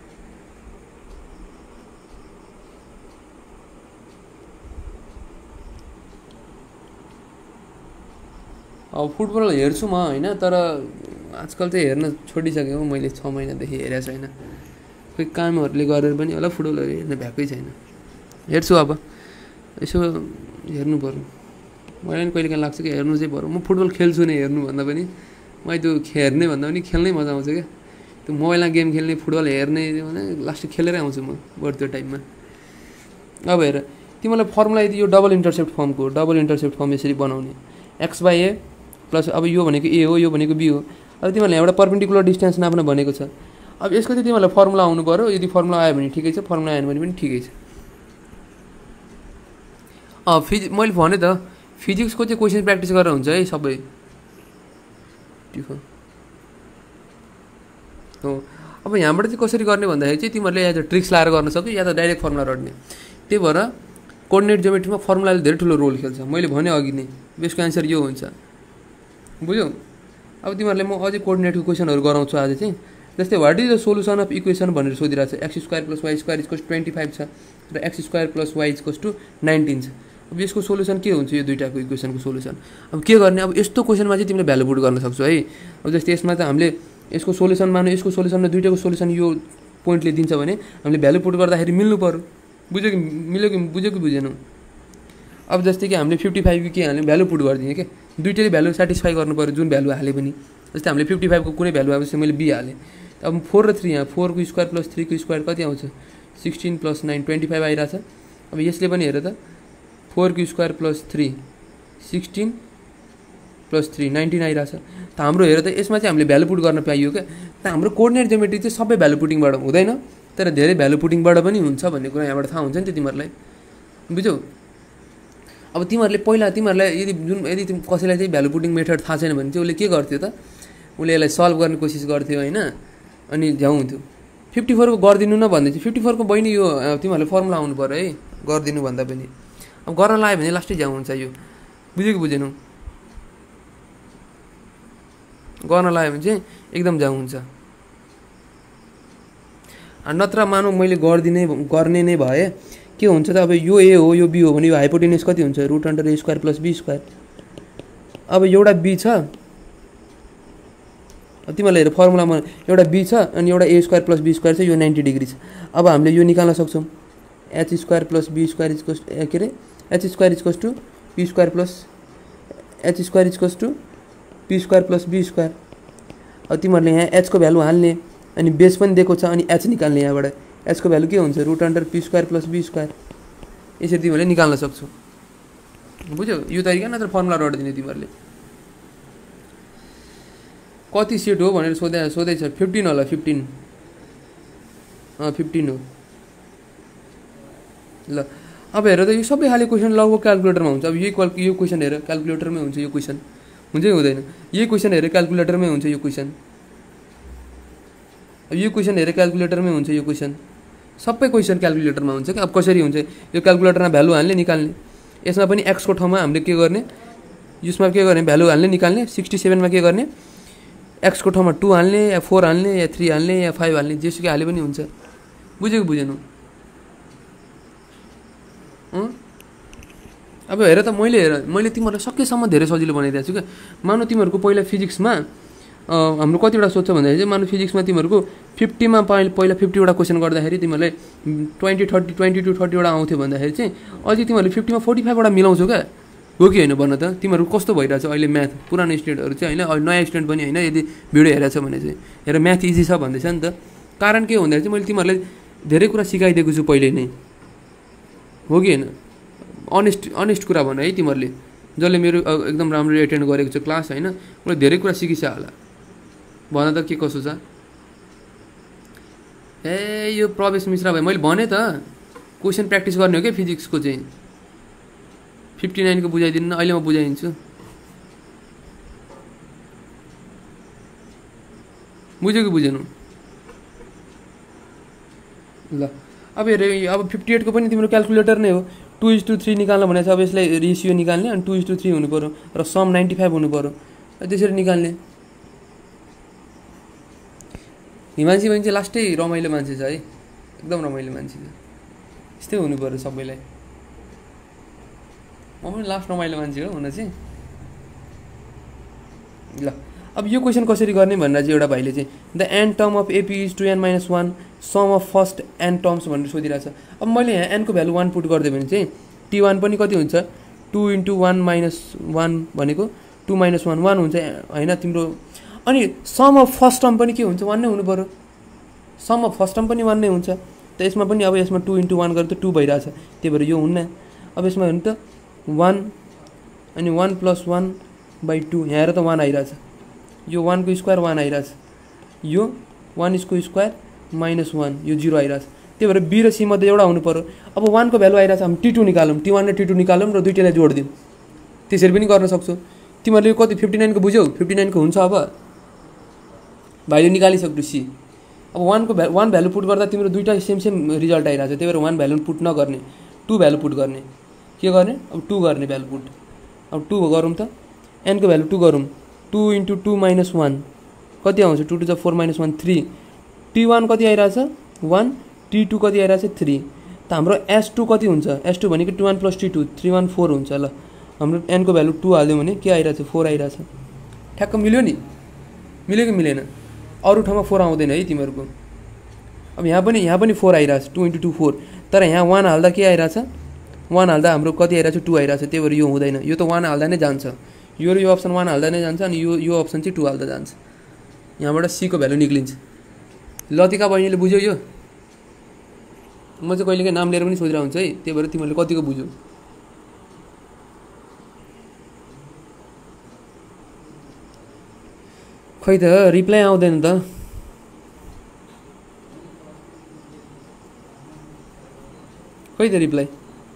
अब फुटबल हेर्छु म होइन, तर आजकल चाहिँ हेर्न छोडिसकेँ मैले, छ महिनादेखि हेरेको छैन। खोइ कामहरूले गरेर पनि होला फुटबलहरू हेर्न भ्याएकै छैन। हेर्छु अब, यसो हेर्नु पऱ्यो। मलाई पनि कहिले काहीँ लाग्छ कि हेर्नु चाहिँ पऱ्यो। म फुटबल खेल्छु नै हेर्नुभन्दा पनि, मैले त्यो हेर्ने भन्दा पनि खेल्नै मजा आउँछ क्या। त्यो मोबाइलमा गेम खेल्ने, फुटबल हेर्ने भने लास्ट खेलेरै आउँछु म बरु त्यो टाइममा। अब हेर तिमीलाई फर्मुला यदि यो डबल इन्टरसेप्ट फर्मको, डबल इन्टरसेप्ट फर्म यसरी बनाउने, एक्स बाई ए प्लस, अब यो भनेको ए हो यो भनेको बी हो। अब तिमीहरूलाई एउटा पर्पेन्डिकुलर डिस्टेन्स नाप्न भनेको छ। अब यसको चाहिँ तिमीहरूलाई फर्मुला आउनु पऱ्यो। यदि फर्मुला आयो भने ठिकै छ, फर्मुला आएन भने पनि ठिकै छ। अँ फिजि मैले भने त फिजिक्सको चाहिँ क्वेसन प्र्याक्टिस गरेर हुन्छ है सबै। हो अब यहाँबाट चाहिँ कसरी गर्ने भन्दाखेरि चाहिँ तिमीहरूले या त ट्रिक्स लाएर गर्न सक्यो या त डाइरेक्ट फर्मुला रट्ने। त्यही भएर कोअर्डिनेट ज्योमेट्रीमा फर्मुलाले धेरै ठुलो रोल खेल्छ। मैले भने अघि नै यसको एन्सर यो हुन्छ, बुझ्यौ? अब तिमीहरूले म अझै कोअर्डिनेटको क्वेसनहरू गराउँछु आज चाहिँ। जस्तै what is the solution of equation भनेर सोधिरहेको छ। X square plus y square इजकस ट्वेन्टी फाइभ छ र एक्स स्क्वायर प्लस वाइ इजकस टू नाइन्टिन छ। अब यसको सोल्युसन के हुन्छ? यो दुइटाको इक्वेसनको सोल्युसन अब के गर्ने? अब यस्तो क्वेसनमा चाहिँ तिमीले भ्यालु पुट गर्न सक्छौ है। अब जस्तै यसमा त हामीले यसको सोल्युसन मान्यो, यसको सोल्युसन र दुइटाको सोल्युसन यो पोइन्टले दिन्छ भने हामीले भ्यालु पुट गर्दाखेरि मिल्नु पऱ्यो। बुझ्यो कि मिल्यो कि बुझ्यो कि बुझेनौ? अब जस्तै कि हामीले फिफ्टी फाइभको के हाल्यो, भ्यालु पुट गरिदिने क्या। दुइटैले भ्यालु सेटिस्फाई गर्नु पऱ्यो जुन भ्यालु हाले पनि। जस्तै हामीले फिफ्टी फाइभको कुनै भ्यालु आएपछि मैले बी हालेँ। अब फोर र थ्री, यहाँ फोरको स्क्वायर प्लस थ्रीको स्क्वायर कति आउँछ? Sixteen plus nine twenty five आइरहेछ। अब यसले पनि हेर त, फोरको square plus three sixteen plus three nineteen आइरहेछ। त हाम्रो हेर त यसमा चाहिँ हामीले भ्यालु पुट गर्न पाइयो क्या। त हाम्रो कोअर्डिनेट ज्योमेट्री चाहिँ सबै भ्यालु पुटिङबाट हुँदैन, तर धेरै भ्यालु पुटिङबाट पनि हुन्छ भन्ने कुरा यहाँबाट थाहा हुन्छ नि त तिमीहरूलाई, बुझ्यौ। अब तिमीहरूले पहिला तिमीहरूलाई यदि जुन यदि कसैलाई चाहिँ भ्यालु पुटिङ मेथड थाहा छैन भने चाहिँ उसले के गर्थ्यो त, उसले यसलाई सल्भ गर्ने कोसिस गर्थ्यो होइन, अनि झ्याउ हुन्थ्यो। फिफ्टी फोरको गरिदिनु न भन्दै चाहिँ फिफ्टी फोरको बहिनी यो तिमीहरूले फर्मुला आउनु पऱ्यो है गरिदिनु भन्दा पनि। अब गर्न लाग्यो भने लास्टै झ्याउ हुन्छ यो, बुझ्यो कि बुझेनौ। गर्न लाग्यो भने चाहिँ एकदम झ्याउ हुन्छ। नत्र मानौ मैले गरिदिने गर्ने नै भए के हुन्छ त, अब यो ए हो यो बी हो भने यो हाइपोटेन्युस कति हुन्छ, root under a square plus b square. अब एउटा बी छ, तिमीलाई हेर फर्मुलामा एउटा बी छ अनि एउटा a square plus b square छ, यो नाइन्टी डिग्री छ। अब हामीले यो निकाल्न सक्छौँ, H square plus b square इजकस के अरे H square इजकस two P square plus H square इजकस two P square plus b square. अब तिमीहरूले यहाँ एचको भ्यालु हाल्ने अनि बेस पनि दिएको छ अनि एच निकाल्ने, यहाँबाट एचको भ्यालु के हुन्छ root under p square plus b square. यसरी तिमीहरूले निकाल्न सक्छौ, बुझ्यौ। यो तरिका नत्र फर्मुला रटिदिने तिमीहरूले। कति सेट हो भनेर सोधे सोधैछ, फिफ्टिन होला फिफ्टिन अँ फिफ्टिन हो ल। अब हेर त यो सबै खाले क्वेसन लगभग क्यालकुलेटरमा हुन्छ। अब यही क्वाल यो क्वेसन हेर क्यालकुलेटरमै हुन्छ, यो क्वेसन हुन्छ कि हुँदैन, यही क्वेसन हेर क्यालकुलेटरमै हुन्छ यो क्वेसन, अब यो क्वेसन हेर क्यालकुलेटरमै हुन्छ यो क्वेसन, सबै क्वेसन क्यालकुलेटरमा हुन्छ क्या। अब कसरी हुन्छ यो क्यालकुलेटरमा भ्यालु हाल्ने निकाल्ने, यसमा पनि एक्सको ठाउँमा हामीले के गर्ने, यसमा के गर्ने भ्यालु हाल्ने निकाल्ने, सिक्सटी सेभेनमा के गर्ने एक्सको ठाउँमा टू हाल्ने या फोर हाल्ने या थ्री हाल्ने या फाइभ हाल्ने, जेसुकै हाले पनि हुन्छ, बुझ्यो कि बुझेनौ। अब हेर त मैले हेर मैले तिमीहरूलाई सकेसम्म धेरै सजिलो बनाइदिएको छु क्या। मानौ तिमीहरूको पहिला फिजिक्समा हाम्रो कतिवटा सोध्छ भन्दाखेरि चाहिँ मानौ फिजिक्समा तिमीहरूको फिफ्टीमा पहिला पहिला फिफ्टीवटा क्वेसन गर्दाखेरि तिमीहरूलाई ट्वेन्टी थर्टी ट्वेन्टी टू थर्टीवटा आउँथ्यो भन्दाखेरि चाहिँ अझै तिमीहरूले फिफ्टीमा फोर्टी फाइभवटा मिलाउँछौ क्या, हो कि होइन भन त। तिमीहरू कस्तो भइरहेछ अहिले म्याथ, पुरानो स्टुडेन्टहरू चाहिँ होइन, अहिले नयाँ स्टुडेन्ट पनि होइन, यदि भिडियो हेरेछ भने चाहिँ हेर म्याथ इजी छ भन्दैछ नि त। कारण के भन्दाखेरि चाहिँ मैले तिमीहरूलाई धेरै कुरा सिकाइदिएको छु पहिले नै, हो कि होइन। अनेस्ट अनेस्ट कुरा भन है तिमीहरूले, जसले मेरो एकदम राम्रो एटेन्ड गरेको छ क्लास होइन, उसले धेरै कुरा सिकिछ होला, भन त के कसो छ। ए यो प्रवेश मिश्रा भाइ मैले भने त क्वेसन प्र्याक्टिस गर्ने हो क्या फिजिक्सको चाहिँ, फिफ्टी नाइनको बुझाइदिनु न, अहिले म बुझाइदिन्छु, बुझ्यो कि बुझेनौ ल। अब हेर अब फिफ्टी एटको पनि तिम्रो क्यालकुलेटर नै हो, टू इज टू थ्री निकाल्न भनेको छ। अब यसलाई रेसियो निकाल्ने अनि टू इज टू थ्री हुनु पऱ्यो र सम नाइन्टी फाइभ हुनु पऱ्यो, त्यसरी निकाल्ने। हिमांशी बहिनी चाहिँ लास्टै रमाइलो मान्छे छ है, एकदम रमाइलो मान्छे छ, यस्तै हुनु पऱ्यो सबैलाई। म पनि लास्ट रमाइलो मान्छे हो हुन चाहिँ ल। अब यो क्वेसन कसरी गर्ने भनेर चाहिँ एउटा भाइले चाहिँ the n term of AP is two n minus one sum of first n terms भनेर सोधिरहेको छ। अब मैले यहाँ एनको भ्यालु वान पुट गरिदियो भने चाहिँ टी वान पनि कति हुन्छ, two into one minus one भनेको टू माइनस वान वान हुन्छ होइन तिम्रो। अनि सम अफ फर्स्ट टर्म पनि के हुन्छ, वान नै हुनु पऱ्यो, सम अफ फर्स्ट टर्म पनि वान नै हुन्छ। त यसमा पनि अब यसमा टू इन्टु वान गरेर त टू भइरहेछ, त्यही भएर यो हुन्न। अब यसमा हो नि त वान अनि one plus one by two, यहाँ हेर त वान आइरहेछ, यो वानको स्क्वायर वान आइरहेछ, यो वान इसको स्क्वायर माइनस वान, यो जिरो आइरहेछ। त्यही भएर बी र सी मध्ये एउटा हुनु पऱ्यो। अब वानको भ्यालु आइरहेछ, हामी टी टू निकालौँ, टी वान र टी टू निकालौँ र दुइटालाई जोडिदिउँ, त्यसरी पनि गर्न सक्छौ। तिमीहरूले कति फिफ्टी नाइनको बुझ्यौ, फिफ्टी नाइनको हुन्छ। अब भाइले निकालिसक्नु सी। अब वानको भ्या वान भ्यालु पुट गर्दा तिम्रो दुइटा सेम सेम रिजल्ट आइरहेछ, त्यही भएर वान भ्यालु पुट नगर्ने, टू भ्यालु पुट गर्ने। के गर्ने, अब टू गर्ने भ्यालु पुट। अब टू गरौँ त, एनको भ्यालु टू गरौँ, two into two minus one कति आउँछ, टू टू जा four minus one three, T one कति आइरहेछ वान, टी टू कति आइरहेछ थ्री। त हाम्रो एस टू कति हुन्छ, एस टू भनेको two one plus T two, three one four हुन्छ। ल हाम्रो एनको भ्यालु टू हाल्दियो भने के आइरहेछ, फोर आइरहेछ। ठ्याक्क मिल्यो नि, मिल्यो कि मिलेन, अरू ठाउँमा फोर आउँदैन है तिमीहरूको। अब यहाँ पनि यहाँ पनि फोर आइरहेछ, टू इन्टु टू फोर, तर यहाँ वान हाल्दा के आइरहेछ, वान हाल्दा हाम्रो कति आइरहेछ, टू आइरहेछ। त्यही भएर यो हुँदैन, यो त वान हाल्दा नै जान्छ, यो र यो अप्सन वान हाल्दा नै जान्छ, अनि यो यो अप्सन चाहिँ टू हाल्दा जान्छ। यहाँबाट सीको भ्यालु निक्लिन्छ। लतिका बहिनीले बुझ्यौ यो, म चाहिँ कहिलेकाहीँ नाम लिएर पनि सोधिरहेको हुन्छ है, त्यही भएर तिमीहरूले कतिको बुझ्यौ। खै त रिप्लाई आउँदैन त। खै त रिप्लाई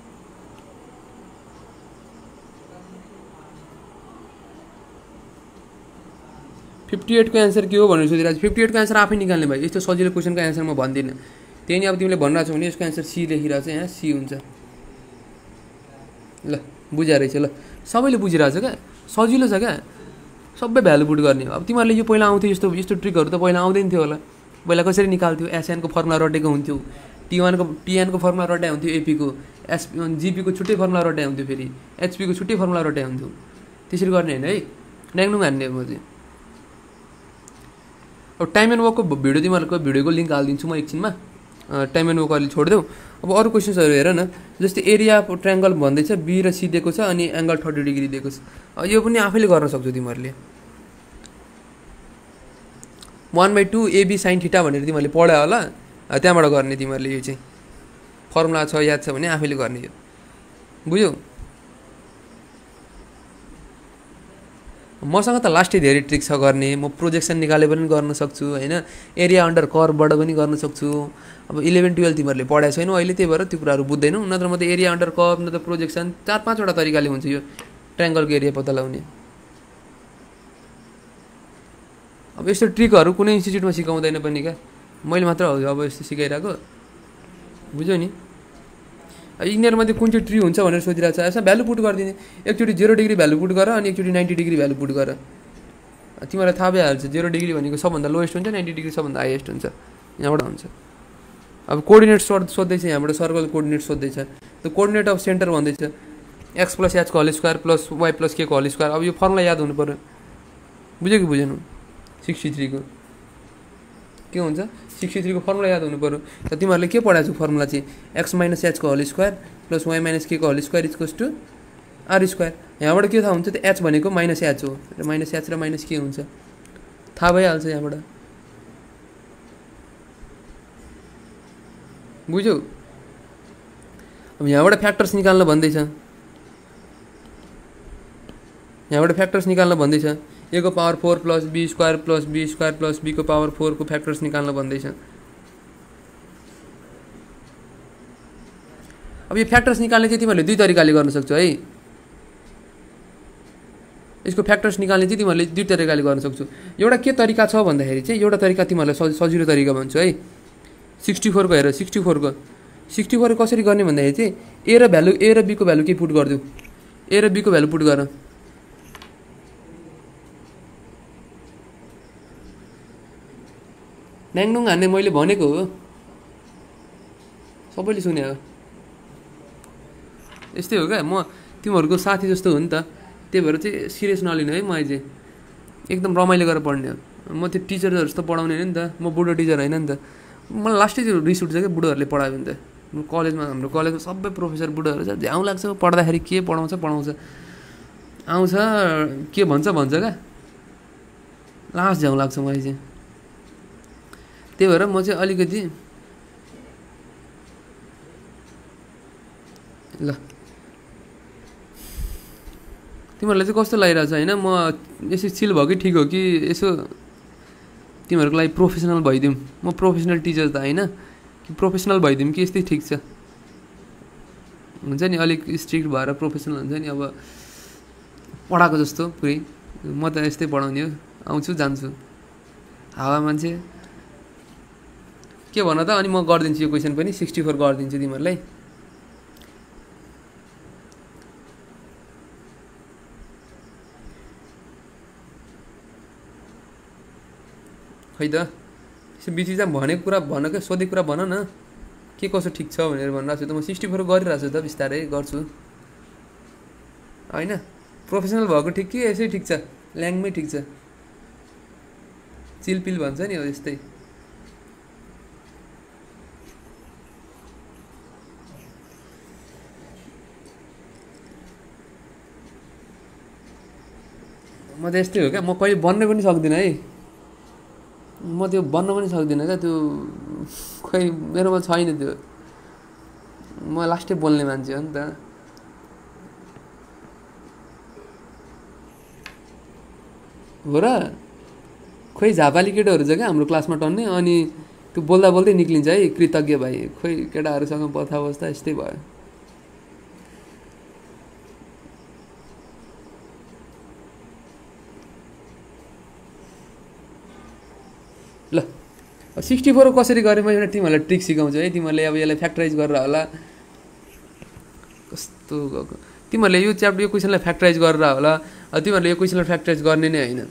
फिफ्टी एटको एन्सर के हो भनेर सोधिरहेको छु। फिफ्टी एटको एन्सर आफै निकाल्ने भाइ, यस्तो सजिलो क्वेसनको एन्सर म भन्दिनँ। त्यही नि अब तिमीले भनिरहेको छौ भने यसको एन्सर सी लेखिरहेको छ, यहाँ सी हुन्छ। ल बुझाइ रहेछ, ल सबैले बुझिरहेको छ क्या, सजिलो छ क्या, सबै भ्यालु पुट गर्ने हो। अब तिमीहरूले यो पहिला आउँथ्यो यस्तो यस्तो ट्रिकहरू त पहिला आउँदैन थियो होला। पहिला कसरी निकाल्थ्यो, एसएनको फर्मुला रटेको हुन्थ्यो, टिवानको टिएनको फर्मुला रटाइ हुन्थ्यो, एपीको एस जिपीको छुट्टै फर्मुला रटाइ हुन्थ्यो, फेरि एचपीको छुट्टै फर्मुला रटाइ हुन्थ्यो। त्यसरी गर्ने होइन है, ड्याङडुङ हान्ने म चाहिँ। अब टाइम एन्ड वर्कको भिडियो तिमीहरूको भिडियोको लिङ्क हालिदिन्छु म एकछिनमा, टाइम एन्ड वर्क अहिले छोडिदेऊ। अब अरू क्वेसन्सहरू हेर न, जस्तै एरिया ट्रायङ्गल भन्दैछ, बी र सी दिएको छ अनि एङ्गल थर्टी डिग्री दिएको छ। यो पनि आफैले गर्न सक्छौ तिमीहरूले। One by two AB sine theta भनेर तिमीहरूले पढायो होला, त्यहाँबाट गर्ने तिमीहरूले। यो चाहिँ फर्मुला छ याद छ भने आफैले गर्ने, यो बुझ्यौ। मसँग त लास्टै धेरै ट्रिक छ गर्ने, म प्रोजेक्सन निकाले पनि गर्न सक्छु होइन, एरिया अन्डर कर्भबाट पनि गर्न सक्छु। अब इलेभेन टुवेल्भ तिमीहरूले पढाएको छैनौ अहिले, त्यही भएर त्यो कुराहरू बुझ्दैनौ। नत्र म त एरिया अन्डर कर्भ न त प्रोजेक्सन चार पाँचवटा तरिकाले हुन्छ यो ट्रायङ्गलको एरिया पत्ता लगाउने। अब यस्तो ट्रिकहरू कुनै इन्स्टिट्युटमा सिकाउँदैन पनि क्या, मैले मात्र हो अब यस्तो सिकाइरहेको, बुझ्यौ नि। यिनीहरूमध्ये कुन चाहिँ ट्री हुन्छ भनेर सोधिरहेको छ, यसमा भ्यालु पुट गरिदिने। एकचोटि जेरो डिग्री भ्यालु पुट गर अनि एकचोटि नाइन्टी डिग्री भ्यालु पुट गर, तिमीलाई थाहा भइहाल्छ। जेरो डिग्री भनेको सबभन्दा लोएस्ट हुन्छ, नाइन्टी डिग्री सबभन्दा हाइएस्ट हुन्छ, यहाँबाट हुन्छ। अब कोअर्डिनेट सोध सोध्दैछ यहाँबाट, सर्कल कोअर्डिनेट सोध्दैछ। त कोअर्डिनेट अफ सेन्टर भन्दैछ एक्स प्लस एचको whole square plus y plus k को होल स्क्वायर। अब यो फर्मुला याद हुनु पऱ्यो, बुझ्यो कि बुझेन। सिक्सटी थ्रीको के हुन्छ, सिक्सटी थ्रीको फर्मुला याद हुनु पऱ्यो। त तिमीहरूले के पढाएको छु फर्मुला चाहिँ, एक्स माइनस एचको whole square plus y minus k को whole square equals to r square. यहाँबाट के थाहा हुन्छ त, एच भनेको माइनस एच हो, र माइनस एच र माइनस के हुन्छ थाहा भइहाल्छ यहाँबाट, बुझ्यौ। अब यहाँबाट फ्याक्टर्स निकाल्न भन्दैछ, यहाँबाट फ्याक्टर्स निकाल्न भन्दैछ। ए को power four plus b square plus b square plus b को पावर फोर को फ्याक्टर्स निकाल्न भन्दैछ। अब यो फ्याक्टर्स निकाल्ने चाहिँ तिमीहरूले दुई तरिकाले गर्न सक्छौ है। यसको फ्याक्टर्स निकाल्ने चाहिँ तिमीहरूले दुई तरिकाले गर्न सक्छौ। एउटा के तरिका छ भन्दाखेरि चाहिँ, एउटा तरिका तिमीहरूलाई सजि सजिलो तरिका भन्छु है। सिक्सटी फोरको हेर, सिक्सटी फोरको सिक्सटी फोर कसरी गर्ने भन्दाखेरि चाहिँ, ए र भ्यालु ए र बीको भ्यालु के पुट गरिदेऊ, ए र बीको भ्यालु पुट गर। ड्याङडुङ हान्ने मैले भनेको हो, सबैले सुने हो। यस्तै हो क्या, म तिमीहरूको साथी जस्तो हो नि त, त्यही भएर चाहिँ सिरियस नलिनु है। म चाहिँ एकदम रमाइलो गरेर पढ्ने हो, म त्यो टिचरहरू जस्तो पढाउने होइन नि त, म बुढो टिचर होइन नि त। मलाई लास्टै त्यो रिस उठ्छ क्या बुढोहरूले पढायो भने त। कलेजमा हाम्रो कलेजमा सबै प्रोफेसर बुढोहरू छ, झ्याउ लाग्छ पढ्दाखेरि, के पढाउँछ पढाउँछ आउँछ के भन्छ भन्छ क्या, लास्ट झ्याउ लाग्छ मलाई चाहिँ। त्यही भएर म चाहिँ अलिकति ल तिमीहरूलाई चाहिँ कस्तो लागिरहेको छ होइन, म यसो चिल भएकै ठिक हो कि यसो तिमीहरूको लागि प्रोफेसनल भइदिउँ। म प्रोफेसनल टिचर त होइन कि प्रोफेसनल भइदिउँ कि यस्तै ठिक छ, हुन्छ नि अलिक स्ट्रिक्ट भएर प्रोफेसनल हुन्छ नि। अब पढाएको जस्तो पुरै म त यस्तै पढाउने हो, आउँछु जान्छु, हावा मान्छे के भन त। अनि म गरिदिन्छु यो क्वेसन पनि, सिक्सटी फोर गरिदिन्छु तिमीहरूलाई। खै त यसो बिचबिचमा भनेको कुरा भन क्या, सोधेको कुरा भन न, के कसो ठिक छ भनेर भनिरहेको छु त। म सिक्सटी फोर गरिरहेको छु त, बिस्तारै गर्छु होइन। प्रोफेसनल भएको ठिक कि यसै ठिक छ, ल्याङमै ठिक छ, चिलपिल भन्छ नि हो यस्तै। म त यस्तै हो क्या, म कहिले बन्नै पनि सक्दिनँ है, म त्यो बन्न पनि सक्दिनँ क्या, त्यो खोइ मेरोमा छैन त्यो। म लास्टै बोल्ने मान्छे हो नि त। हो र खोइ झापाली केटाहरू छ क्या हाम्रो क्लासमा टन्ने, अनि त्यो बोल्दा बोल्दै निक्लिन्छ है कृतज्ञ भाइ। खोइ केटाहरूसँग बथा बस्दा यस्तै भयो। ल सिक्सटी फोर कसरी गरेँ म एउटा तिमीहरूलाई ट्रिक सिकाउँछु है। तिमीहरूले अब यसलाई फ्याक्टराइज गरेर होला कस्तो गएको। तिमीहरूले यो च्याप्टर यो क्वेसनलाई फ्याक्टराइज गरेर होला। तिमीहरूले यो क्वेसनलाई फ्याक्टराइज गर्ने नै होइन,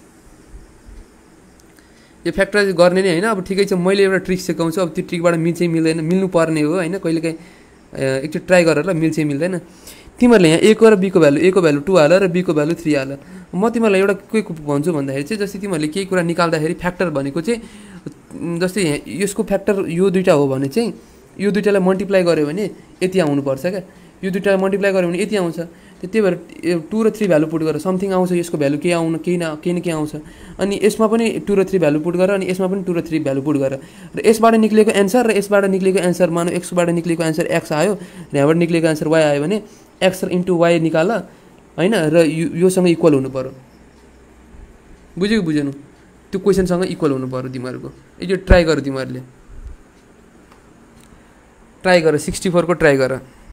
यो फ्याक्टराइज गर्ने नै होइन। अब ठिकै छ, मैले एउटा ट्रिक सिकाउँछु। अब त्यो ट्रिकबाट मिल्छ मिल्दैन, मिल्नु पर्ने हो होइन। कहिलेकाहीँ एकचोटि ट्राई गरेर ल मिल्छ मिल्दैन। तिमीहरूले यहाँ ए को र बी को भ्यालु, ए को भ्यालु टू हाल र बी को भ्यालु थ्री हाल। म तिमीहरूलाई एउटा के भन्छु भन्दाखेरि चाहिँ जस्तै तिमीहरूले केही कुरा निकाल्दाखेरि फ्याक्टर भनेको चाहिँ जस्तै यहाँ यसको फ्याक्टर यो दुइटा हो भने चाहिँ यो दुइटालाई मल्टिप्लाई गऱ्यो भने यति आउनुपर्छ क्या। यो दुइटालाई मल्टिप्लाई गऱ्यो भने यति आउँछ। त्यही भएर टू र थ्री भ्यालु पुट गरेर समथिङ आउँछ। यसको भ्यालु केही आउन केही न केही न केही आउँछ। अनि यसमा पनि टू र थ्री भ्यालु पुट गरेर, अनि यसमा पनि टू र थ्री भ्यालु पुट गरेर, र यसबाट निक्लेको एन्सर र यसबाट निक्लेको एन्सर मानौ एक्सबाट निक्लेको एन्सर एक्स आयो र यहाँबाट निक्लेको एन्सर वाइ आयो भने एक्स इन्टु वाइ निकाल होइन, र यो योसँग इक्वल हुनु पऱ्यो। बुझ्यो कि बुझेन? त्यो क्वेसनसँग इक्वल हुनु पऱ्यो तिमीहरूको। यो ट्राई गर, तिमीहरूले ट्राई गर, सिक्सटी फोरको ट्राई गर।